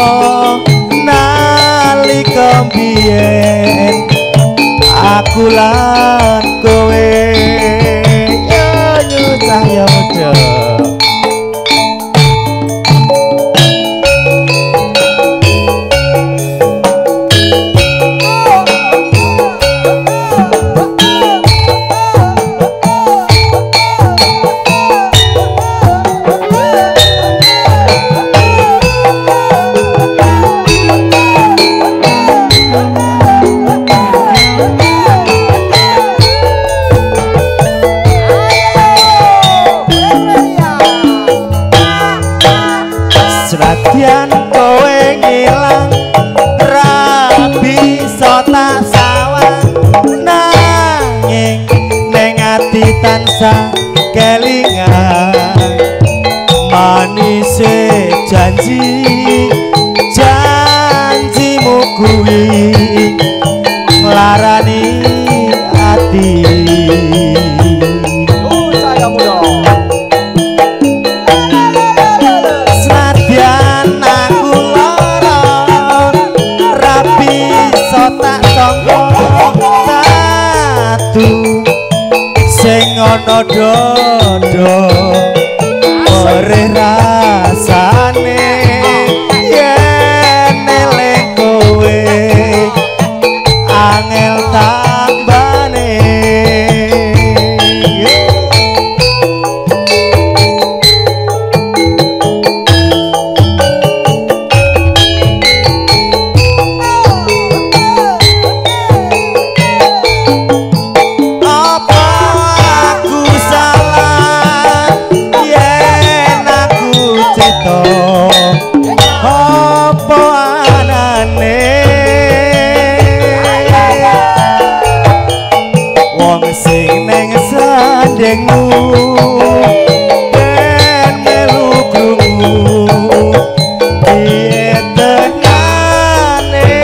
nalika biyen aku lan kowe yo nyucah yo muda senadyan kowe ngilang rabi tak sawang nanging neng ati tansah kelingan manise janji janjimu kuwi nglarani ati oh saya muda sing ana dodo ore rasane yen eling kowe angel tambane sing neng sandengmu ben melu krungu piye tenane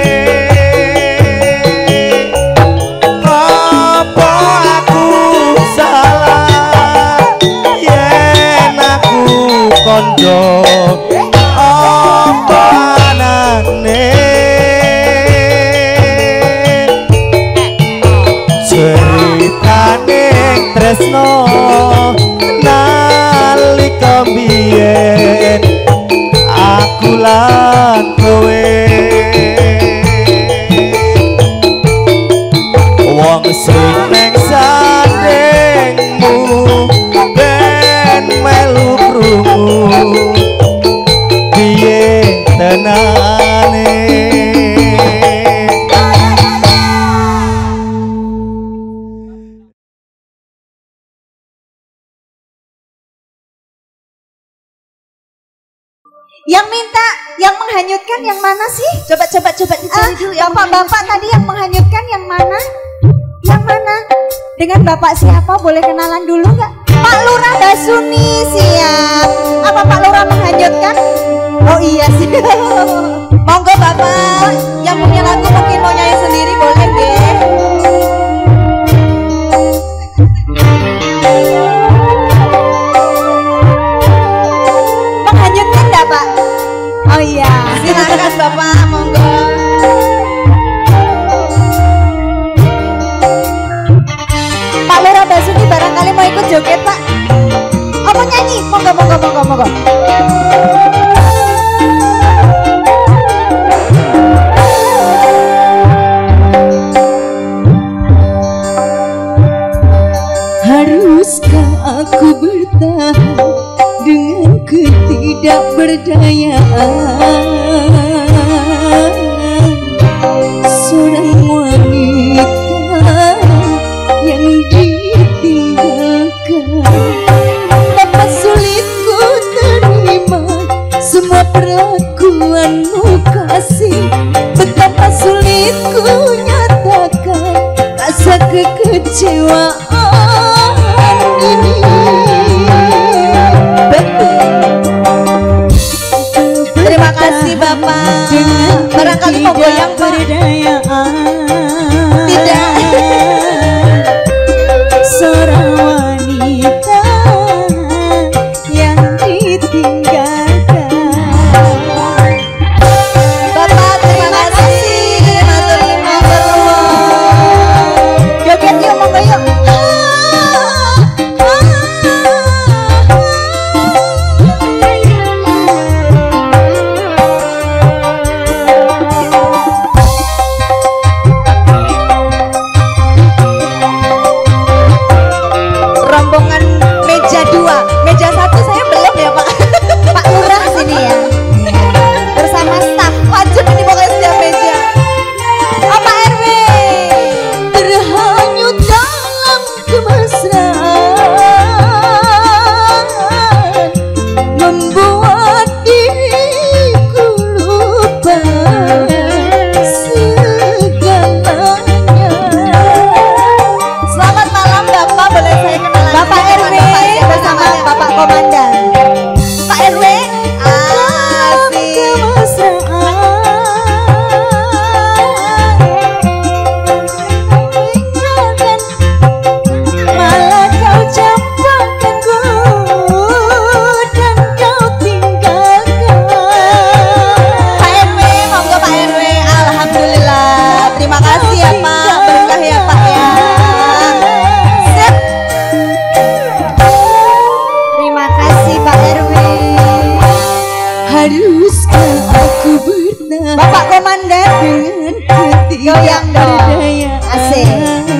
apa aku salah yen aku kondo apa anane ceritane tresno nalika biyen aku lan kowe wong sing neng sandengmu ben melu krungu piye tenane Yang minta, yang menghanyutkan yang mana sih? Coba coba coba dicari dulu. Ah, bapak-bapak tadi yang menghanyutkan yang mana? Yang mana? Dengan bapak siapa? Boleh kenalan dulu nggak? Pak Lurah Basuni, siap. Apa Pak Lurah menghanyutkan? Oh iya sih. Monggo bapak, yang punya lagu mungkin mau nyanyi sendiri boleh deh. Menghanyutkan nggak Pak? Oh iya, silakan bapak, monggo. Pak Lurah Basuni barangkali mau ikut joget Pak. Oh mau nyanyi, monggo monggo monggo monggo. Haruskah aku bertahan dengan ketidakberdayaan seorang wanita yang ditinggalkan? Dapat sulit ku terima Bapak Komandan goyang dong. Asik.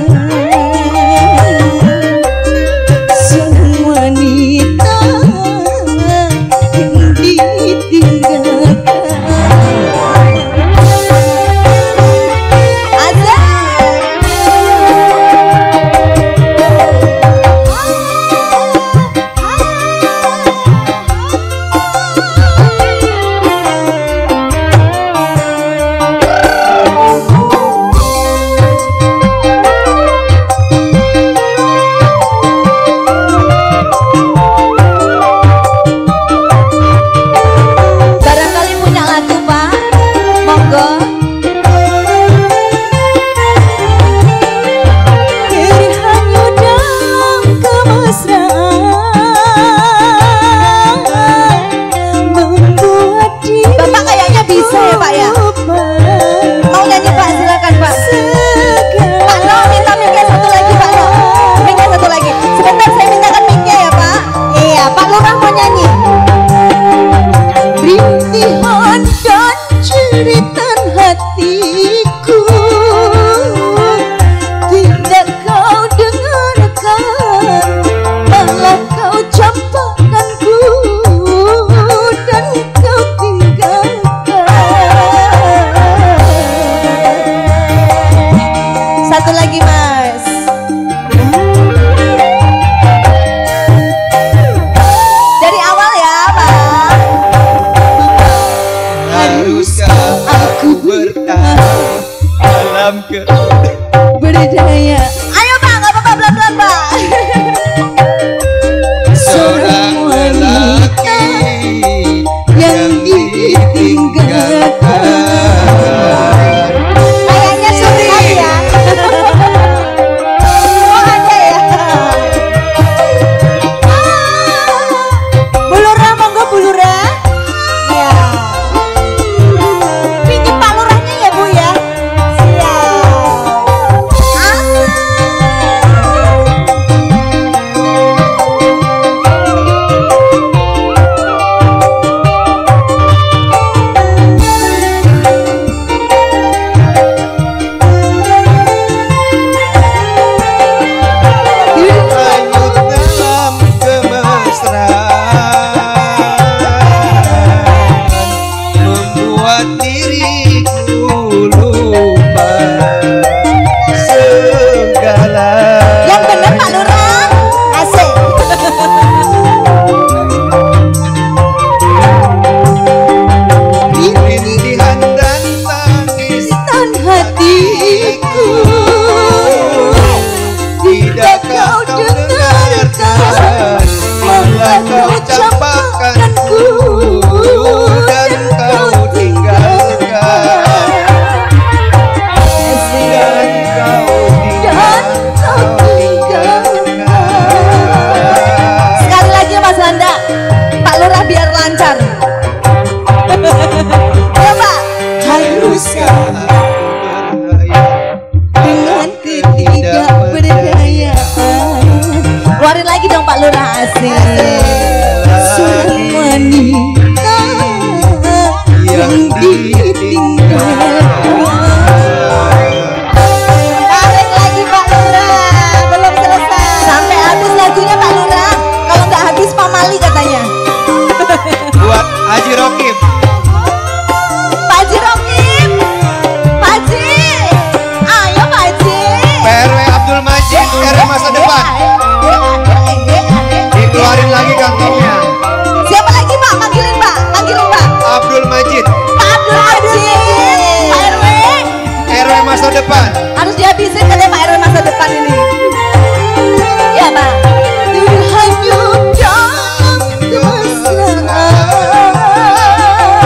Berdaya. Ayo Pak, nggak apa-apa pelan-pelan Pak. Seorang lelaki yang ditinggalkan. Kayaknya sudah ya. Oh ada ya. Bulura monggo bulura. Ya. Pinjam Pak Lurahnya ya Bu ya. Keluarin lagi dong Pak Lurah, asik. Seorang wanita yang ditinggalkan. Tarik lagi Pak Lurah, belum selesai. Sampai habis lagunya Pak Lurah. Kalau nggak habis pamali katanya. Buat Haji Rokib. Pak Haji Rokib, Pak Haji, ayo Pak Haji. P R W Abdul Majid, R W masa depan. Dikeluarin lagi kantongnya. Siapa lagi Pak? Panggilin Pak, panggilin Pak. Abdul Majid, Pak Abdul Majid, Pak R W. R W masa depan. Harus dihabisin katanya Pak R W masa depan ini. Ya Pak. Terhanyut dalam kemesraan.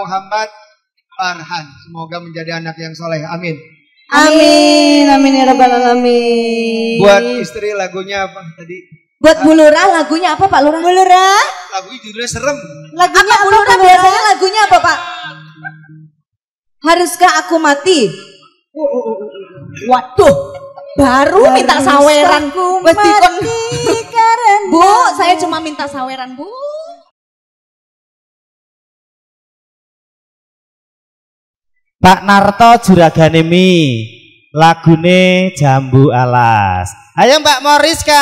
Muhammad Farhan. Semoga menjadi anak yang soleh. Amin. Amin, amin ya rabbal alamin. Buat istri lagunya apa tadi? Buat Bu Lurah lagunya apa Pak Lurah? Bu Lurah? Lagunya judulnya serem. Lagunya apa, Bu Lurah? Biasanya lagunya apa Pak? Haruskah aku mati? Waduh, baru minta saweran. Wes dikon. Bu, saya cuma minta saweran, Bu. Pak Narto Juragane Mi, lagune Jambu Alas. Ayo Mbak Moriska.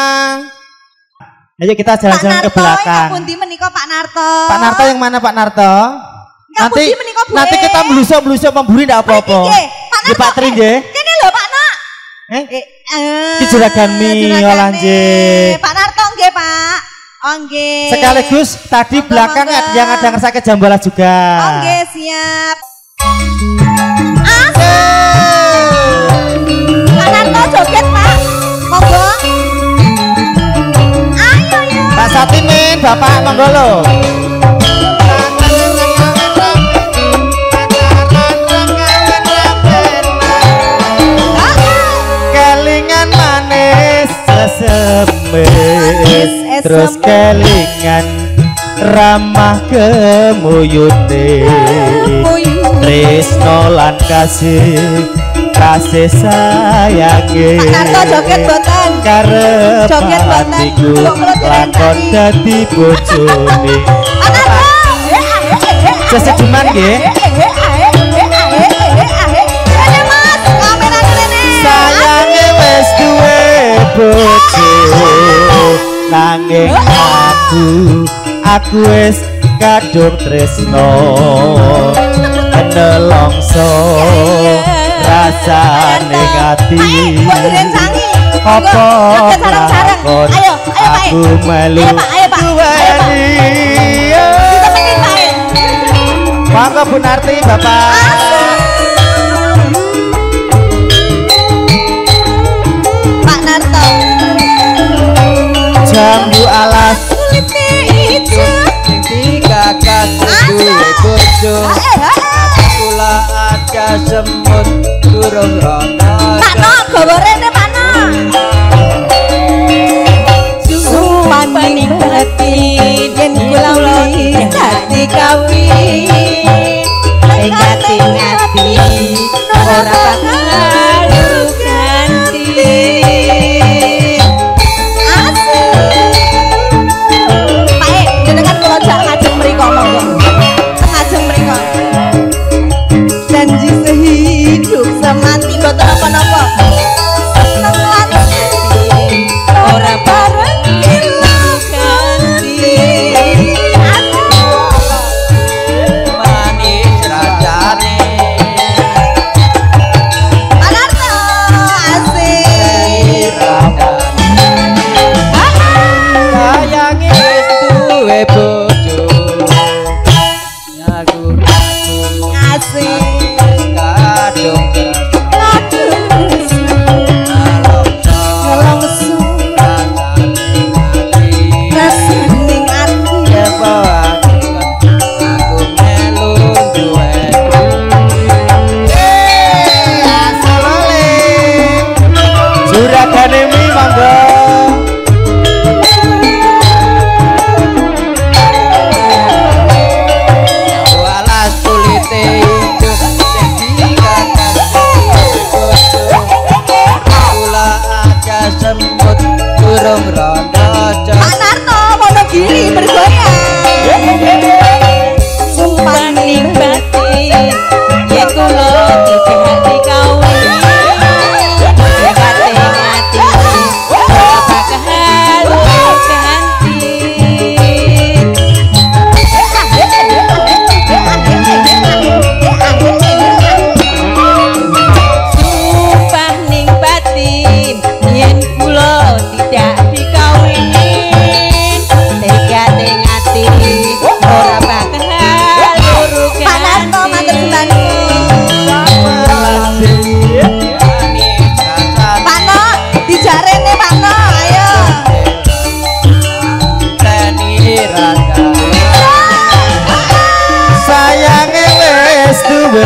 Ayo kita jalan-jalan ke belakang. Pak Narto, menika Pak Narto. Pak Narto yang mana Pak Narto? Nanti nanti kita melusuk-melusuk memburi ndak apa-apa. Di Pak Tri nggih. Kene lho Pak Nak. Eh? Eh, Ki Juragan Mi olanje. Pak Narto nggih, Pak. Oh nggih. Sekaligus tadi Monggo, belakang monggo. ada yang ada ngersake Jambu Alas juga. Oh nggih, siap. Pak Narto joget, Pak. Monggo. Ayo ya. Pak Satimin, Bapak monggo lho. Kelingan manis sesemes, terus kelingan ramah kemuyute, tresno lan kasih kasih sayange. Pak Narto joget boten. Karep Joget boten. hatiku Kok kula lakon direntani. dadi bojone. Pak Narto. Seseduman nggih. Rene Mas, kamerane rene. Sayange wis duwe bojo, nanging aku aku wis kadung tresno nelongso rasane ati. Buat direncangi. Apa Joget sarang-sarang. lakon Ayo, ayo Pak. aku melu Ayo Pak, ayo Pak. Ayo Pak. duweni. Ditemenin Pak. Monggo Bu Narti Bapak. Pak Narto. Jambu Alas Kulitnya hijau. Tiga kasih duwe bojo, kula ada semut durung rono. Pak No, gawa rene Pak No. Suwan maning hati yen kula dadi kawin. Ngati-ngati ora bakal ganti. Pak E, jenengan kula jak ngajeng mriko monggo. Ngajeng mriko. Janji sehidup Semati mboten napa-napa.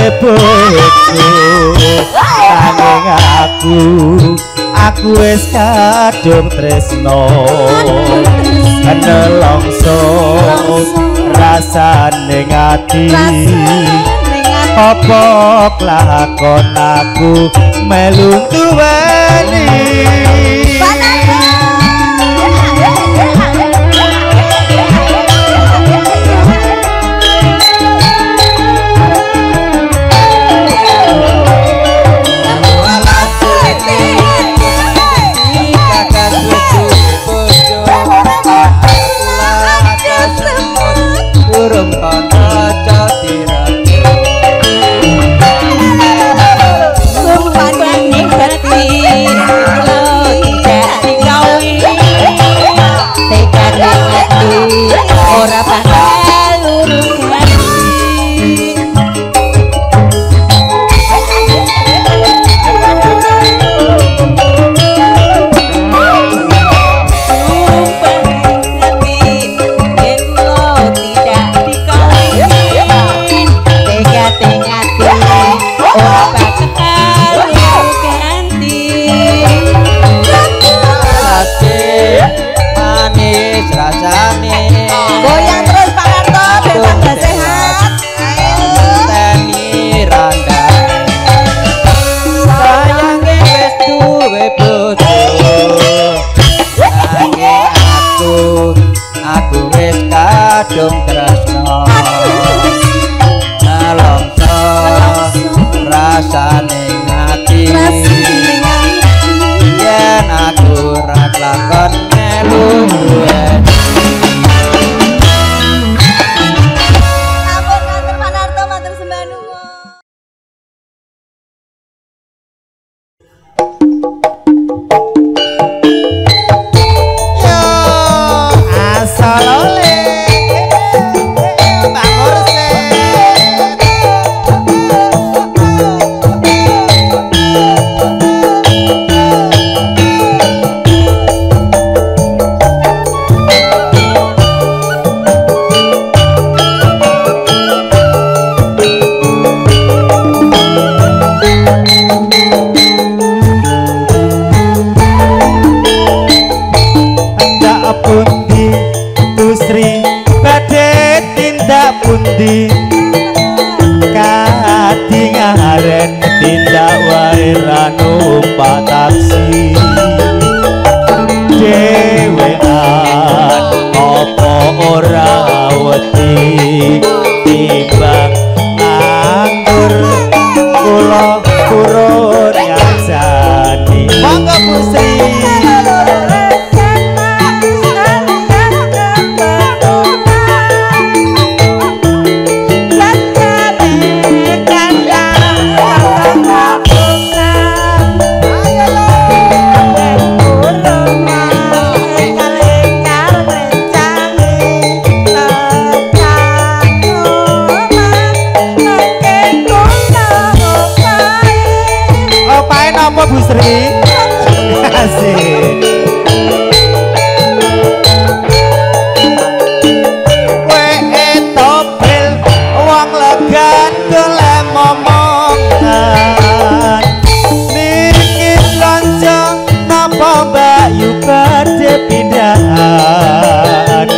duwe bojo nanging aku aku wis kadung tresno nelongso rasane ngati apa kelakon aku melu duweni burung kono cotira Sumpah ning hati lo tidak dikawi tekad hati ora bakal lurus hati rasane goyang terus Pak Harto biar tambah sehat. teni randane sayange wis duwe bojo nanging aku aku wis kadung tresno nelongso rasane ngati yen aku ra kelakon melu tindak wae ra numpak taksi dhewean apa ora wedi timbang nganggur kula purun ngancani monggo Bu Sri apa Bu Sri? Asik. Wee topil wong legan golek momongan. Niki lonco napa Mbak Yu badhe pindahan.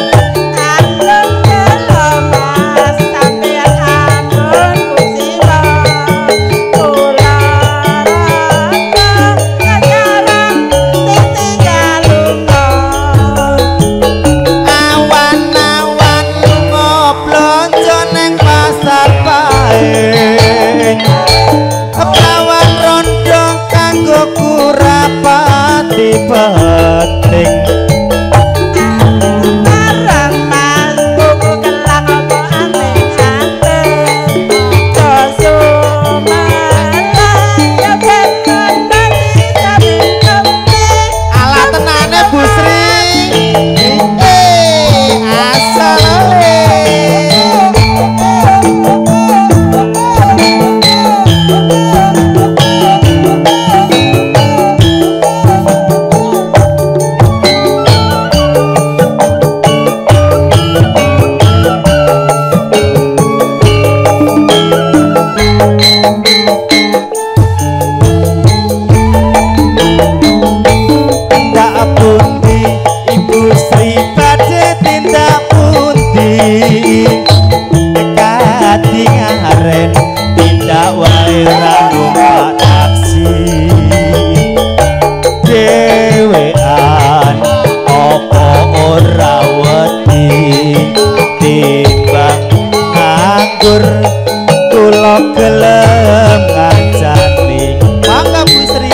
Kawan rondo kanggo kurapati penting ndak wae ra numpak taksi dewean apa ora wedi timbang nganggur kula gelem ngancani mangga Bu Sri.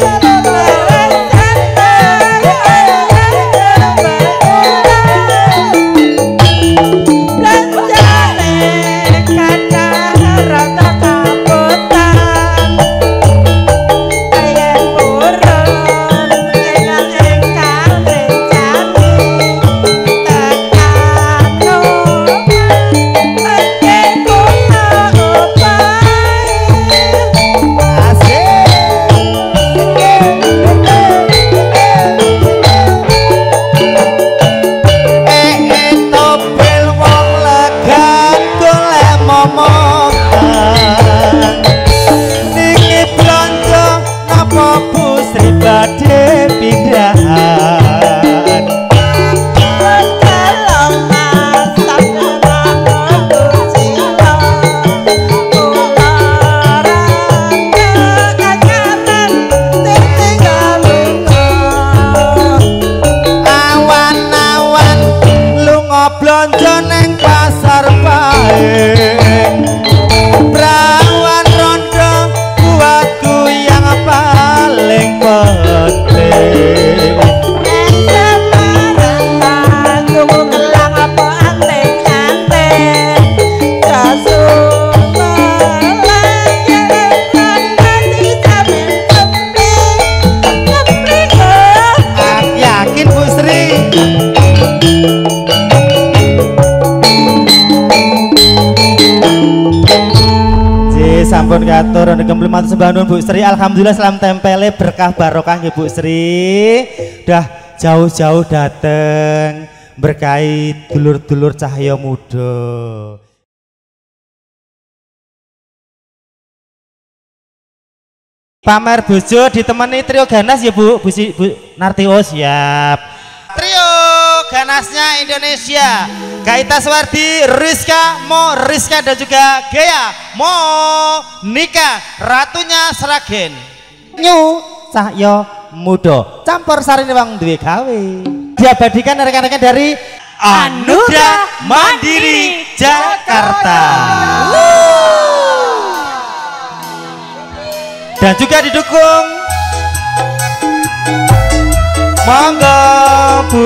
Sampun katur nggih matur sembah nuwun Bu Sri. Alhamdulillah salam tempele berkah barokah nggih Bu Sri. Dah jauh-jauh dateng berkahi dulur-dulur cahaya muda. Pamer bojo ditemani trio ganas ya Bu, Bu, Bu Narti. Oh siap. Trio ganasnya Indonesia, Kaita Swardi, Rizka, Mo, Rizka dan juga Gaya, Mo, Nika, Ratunya Sragen. Nyu Cahyo Mudo, campur sari wong duwe gawe. Diabadikan rekan-rekan dari Anugerah Mandiri Jakarta. Dan juga didukung monggo Bu.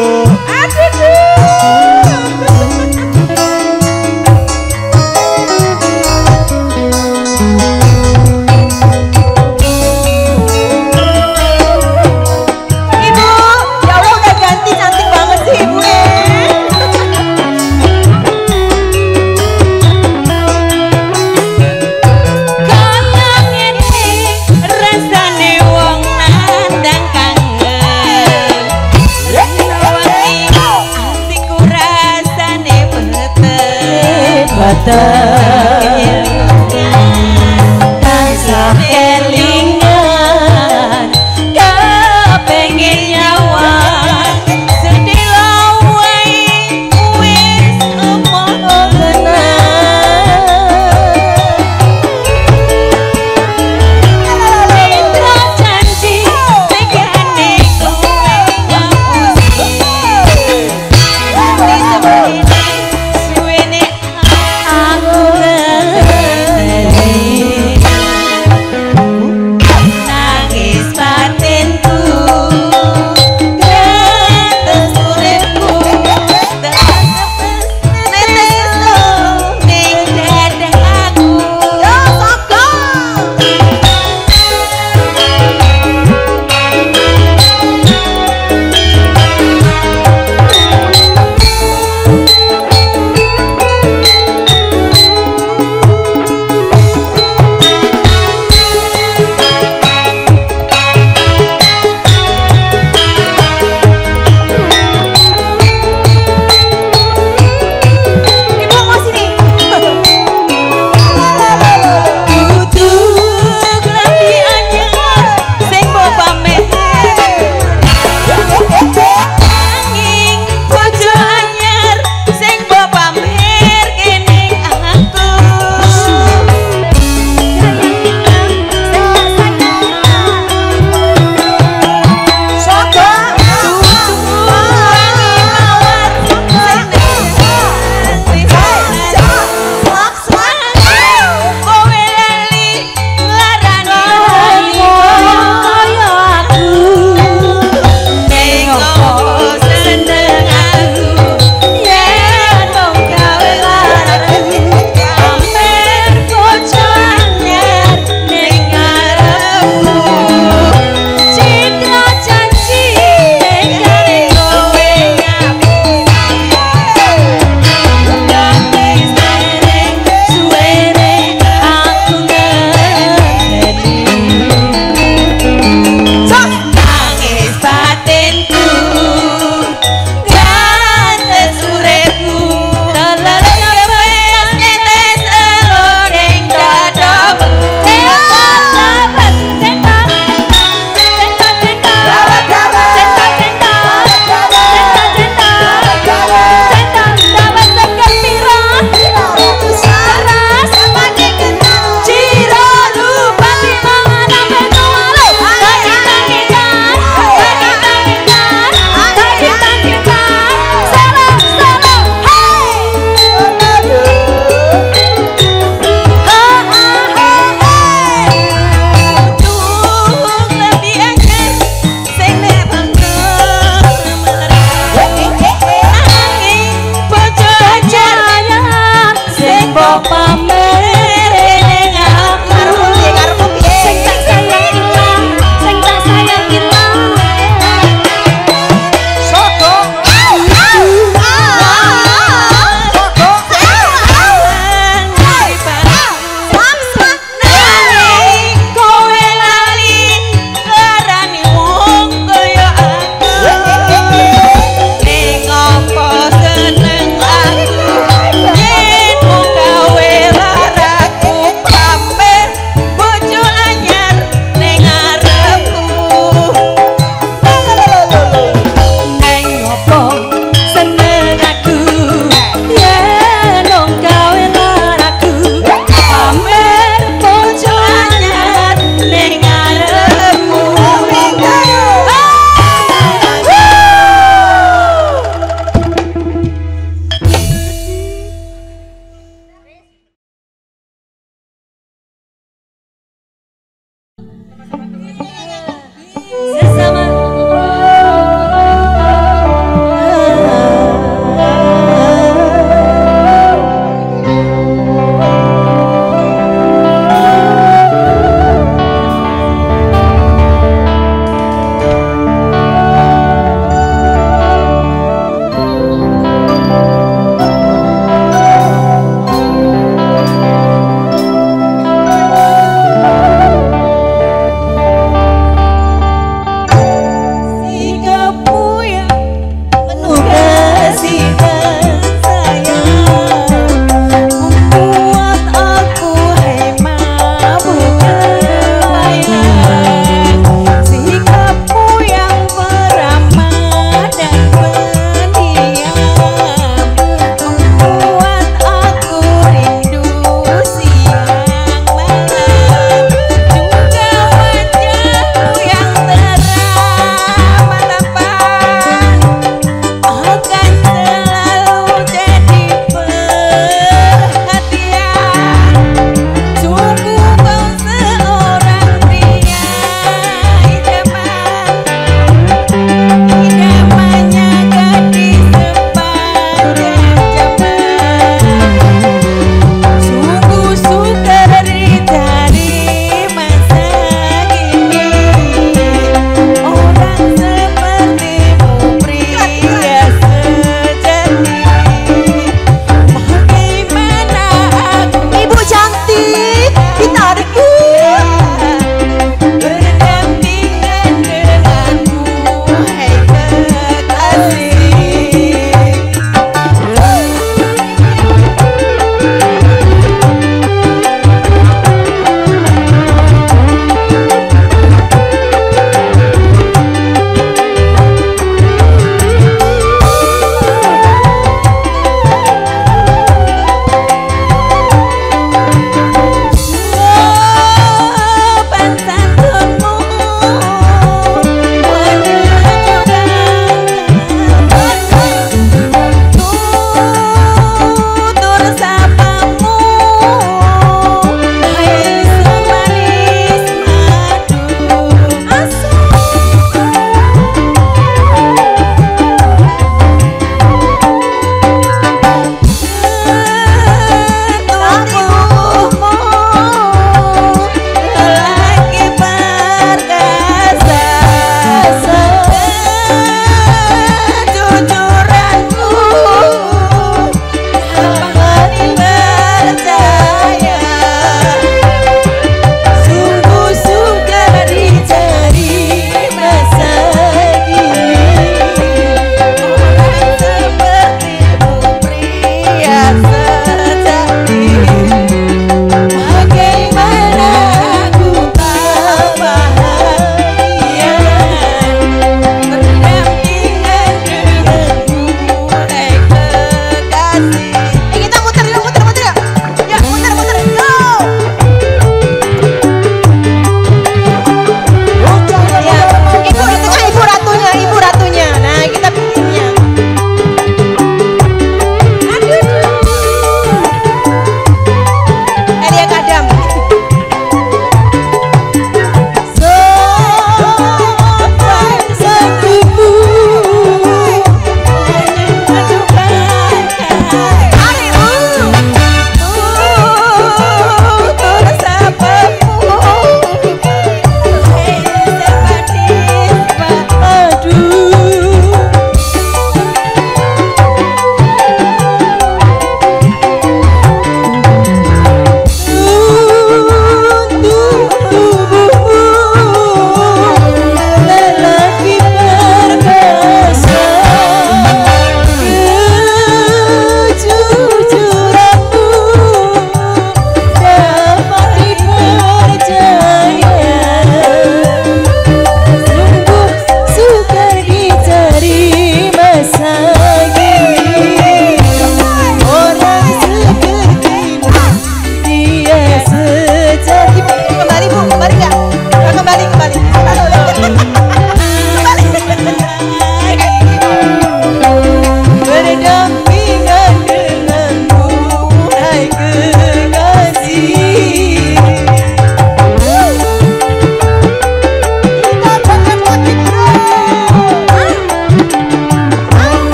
Tansah kelingan kepengin nyawan sedih wae wis omong genah mitra janji tegane kowe ngapusi nganti seperti suwene aku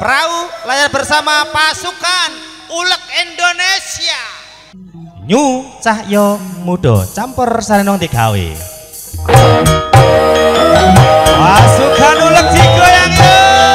perahu layar bersama pasukan Ulek Indonesia. Nyu Cahyo Mudo campur sarenong digawe. Pasukan Ulek digoyang yo.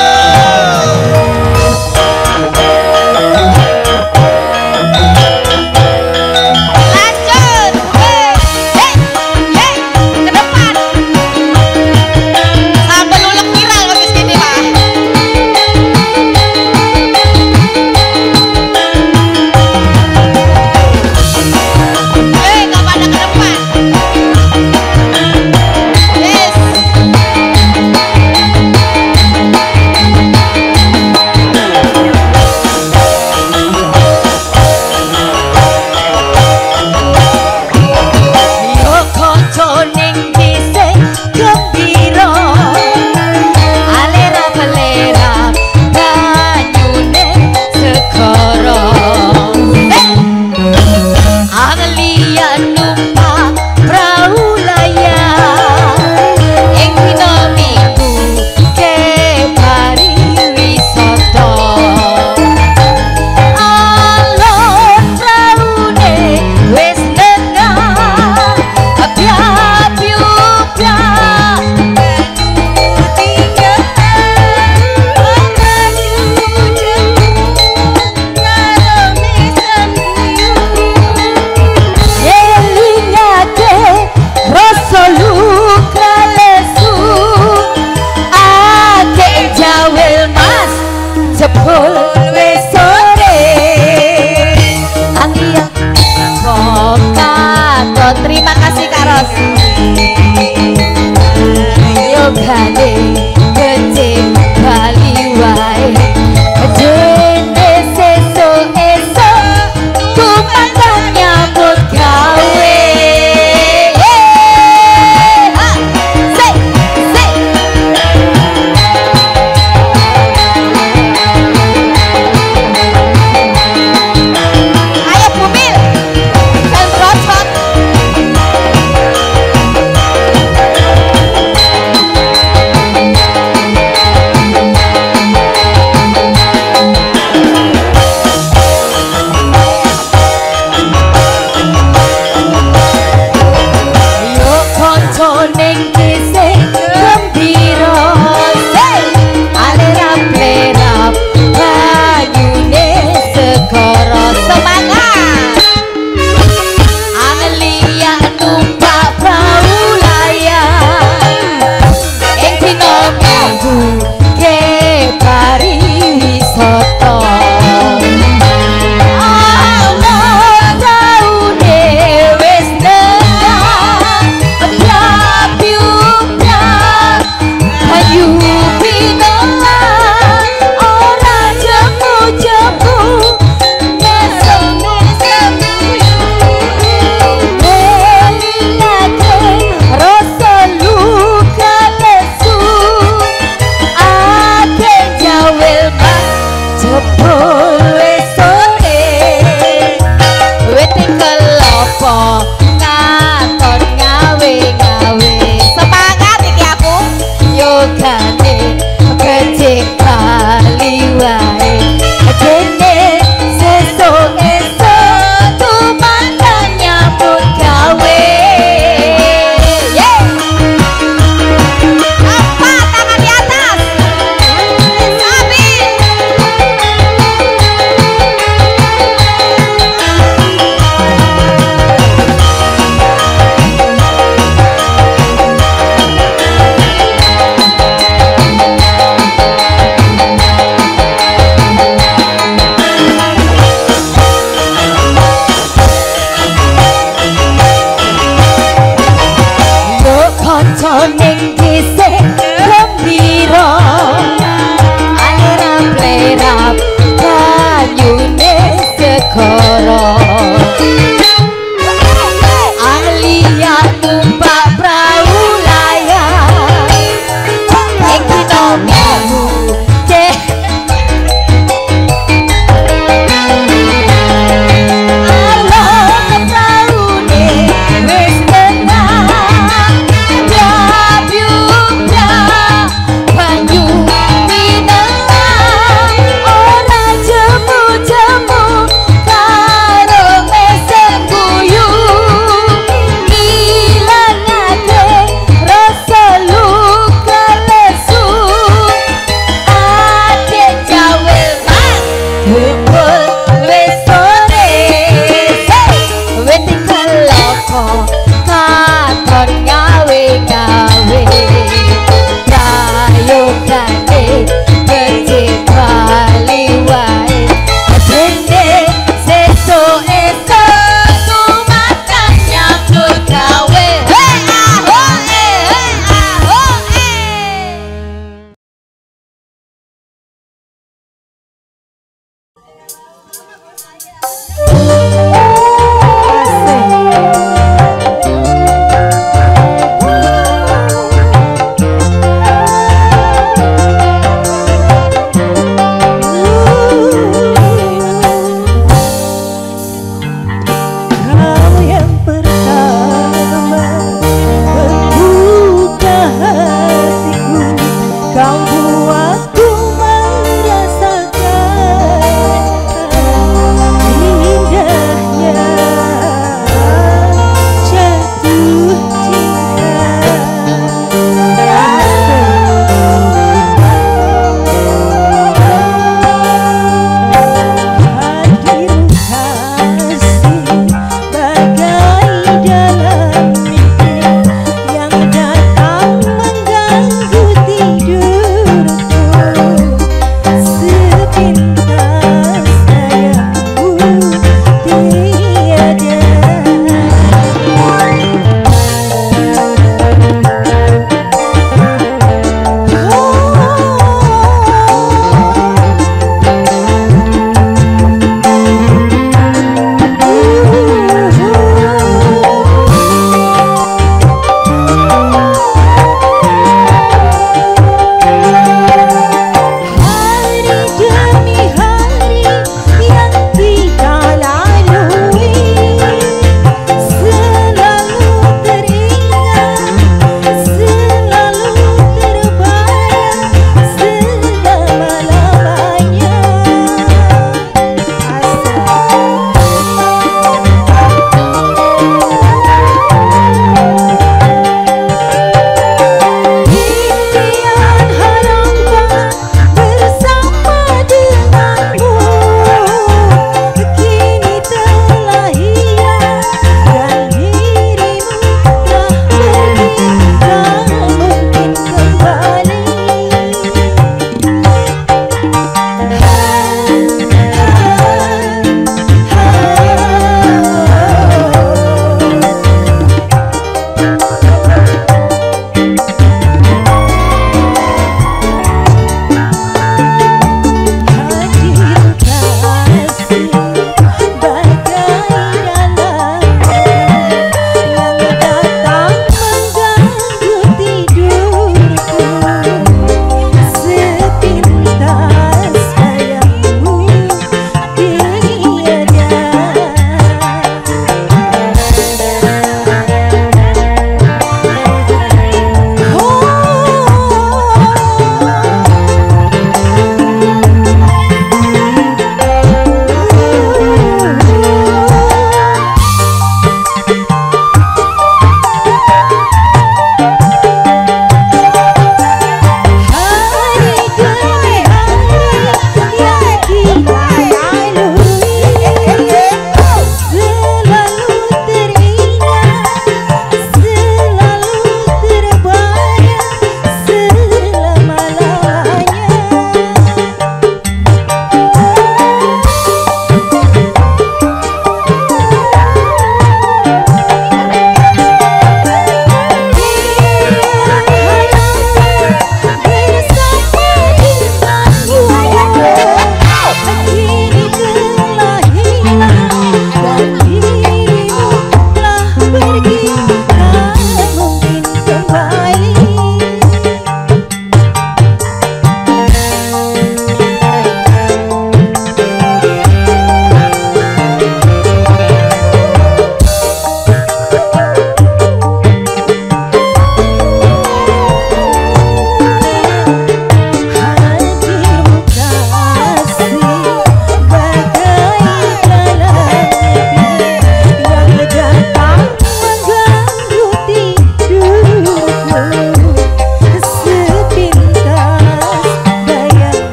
Terima kasih Karos. Yo gade gede bali wae. Dene sesuk esuk tumandang nyambut gawe. Ha, say, say. Ayo Bumil, dan rocot.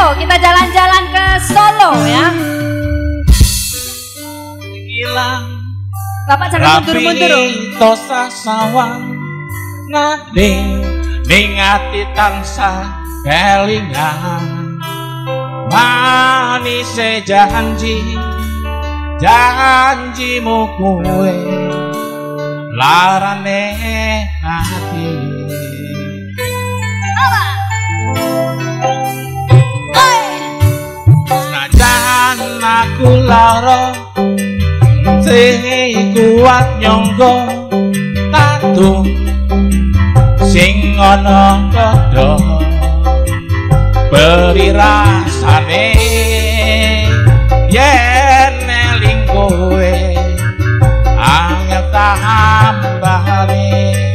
kita jalan-jalan ke Solo ya. Hilang Bapak jangan mundur-mundur. Tosa sawang nading ning ati tansah kelingan manise janji janjimu kowe larane ati senajan aku lara sing kuat nyangga tatu sing ana padha beri rasane yen eling kowe angel tambahane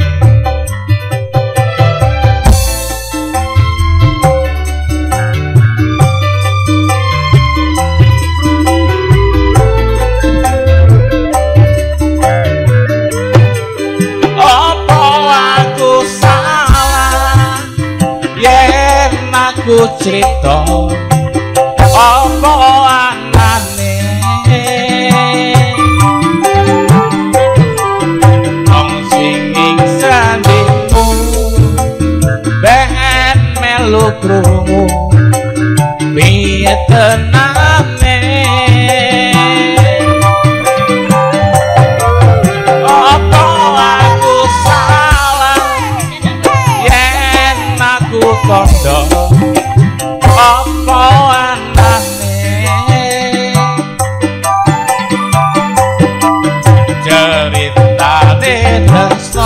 aku cerita apa anane wong sing ing sandingmu ben melu krungu piye tenane apa aku salah yen aku kondo apa anane ceritane tresno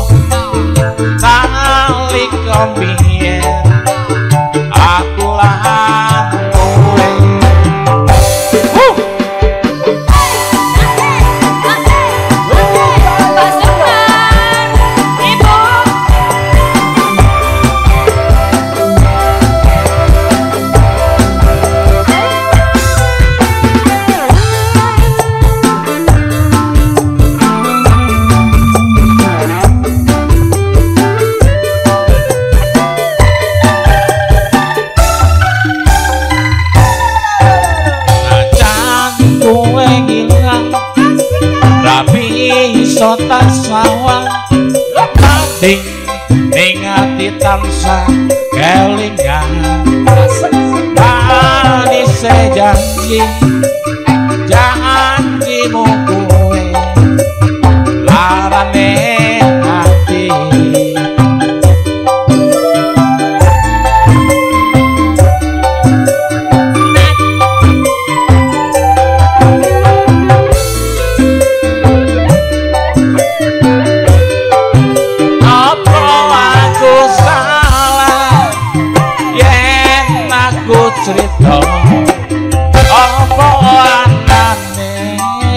nalika biyen aku lan kowe iso tasawang nading ning ati tansah kelingan manise janji janjimu kowe larane ati cerita apa anane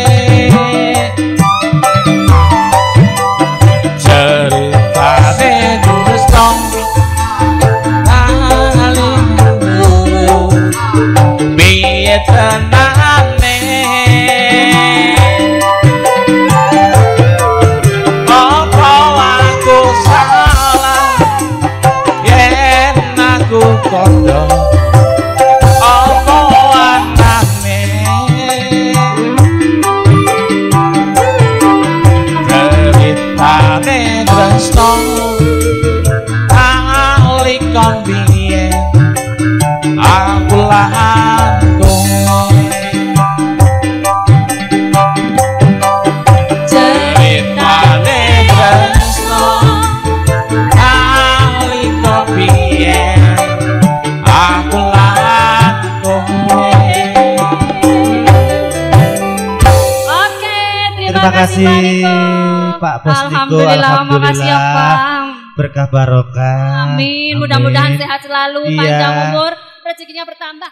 ceritane tresno nalika piye tenane apa aku salah yen aku kondo nalika biyen aku lan kowe ceritane tresno nalika biyen aku lan kowe. Oke, Terima kasih Pak Bos Niko. Alhamdulillah, makasih ya Pak. Berkah barokah. Amin. Mudah-mudahan sehat selalu, Iya. panjang umur, rezekinya bertambah.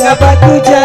sahabatku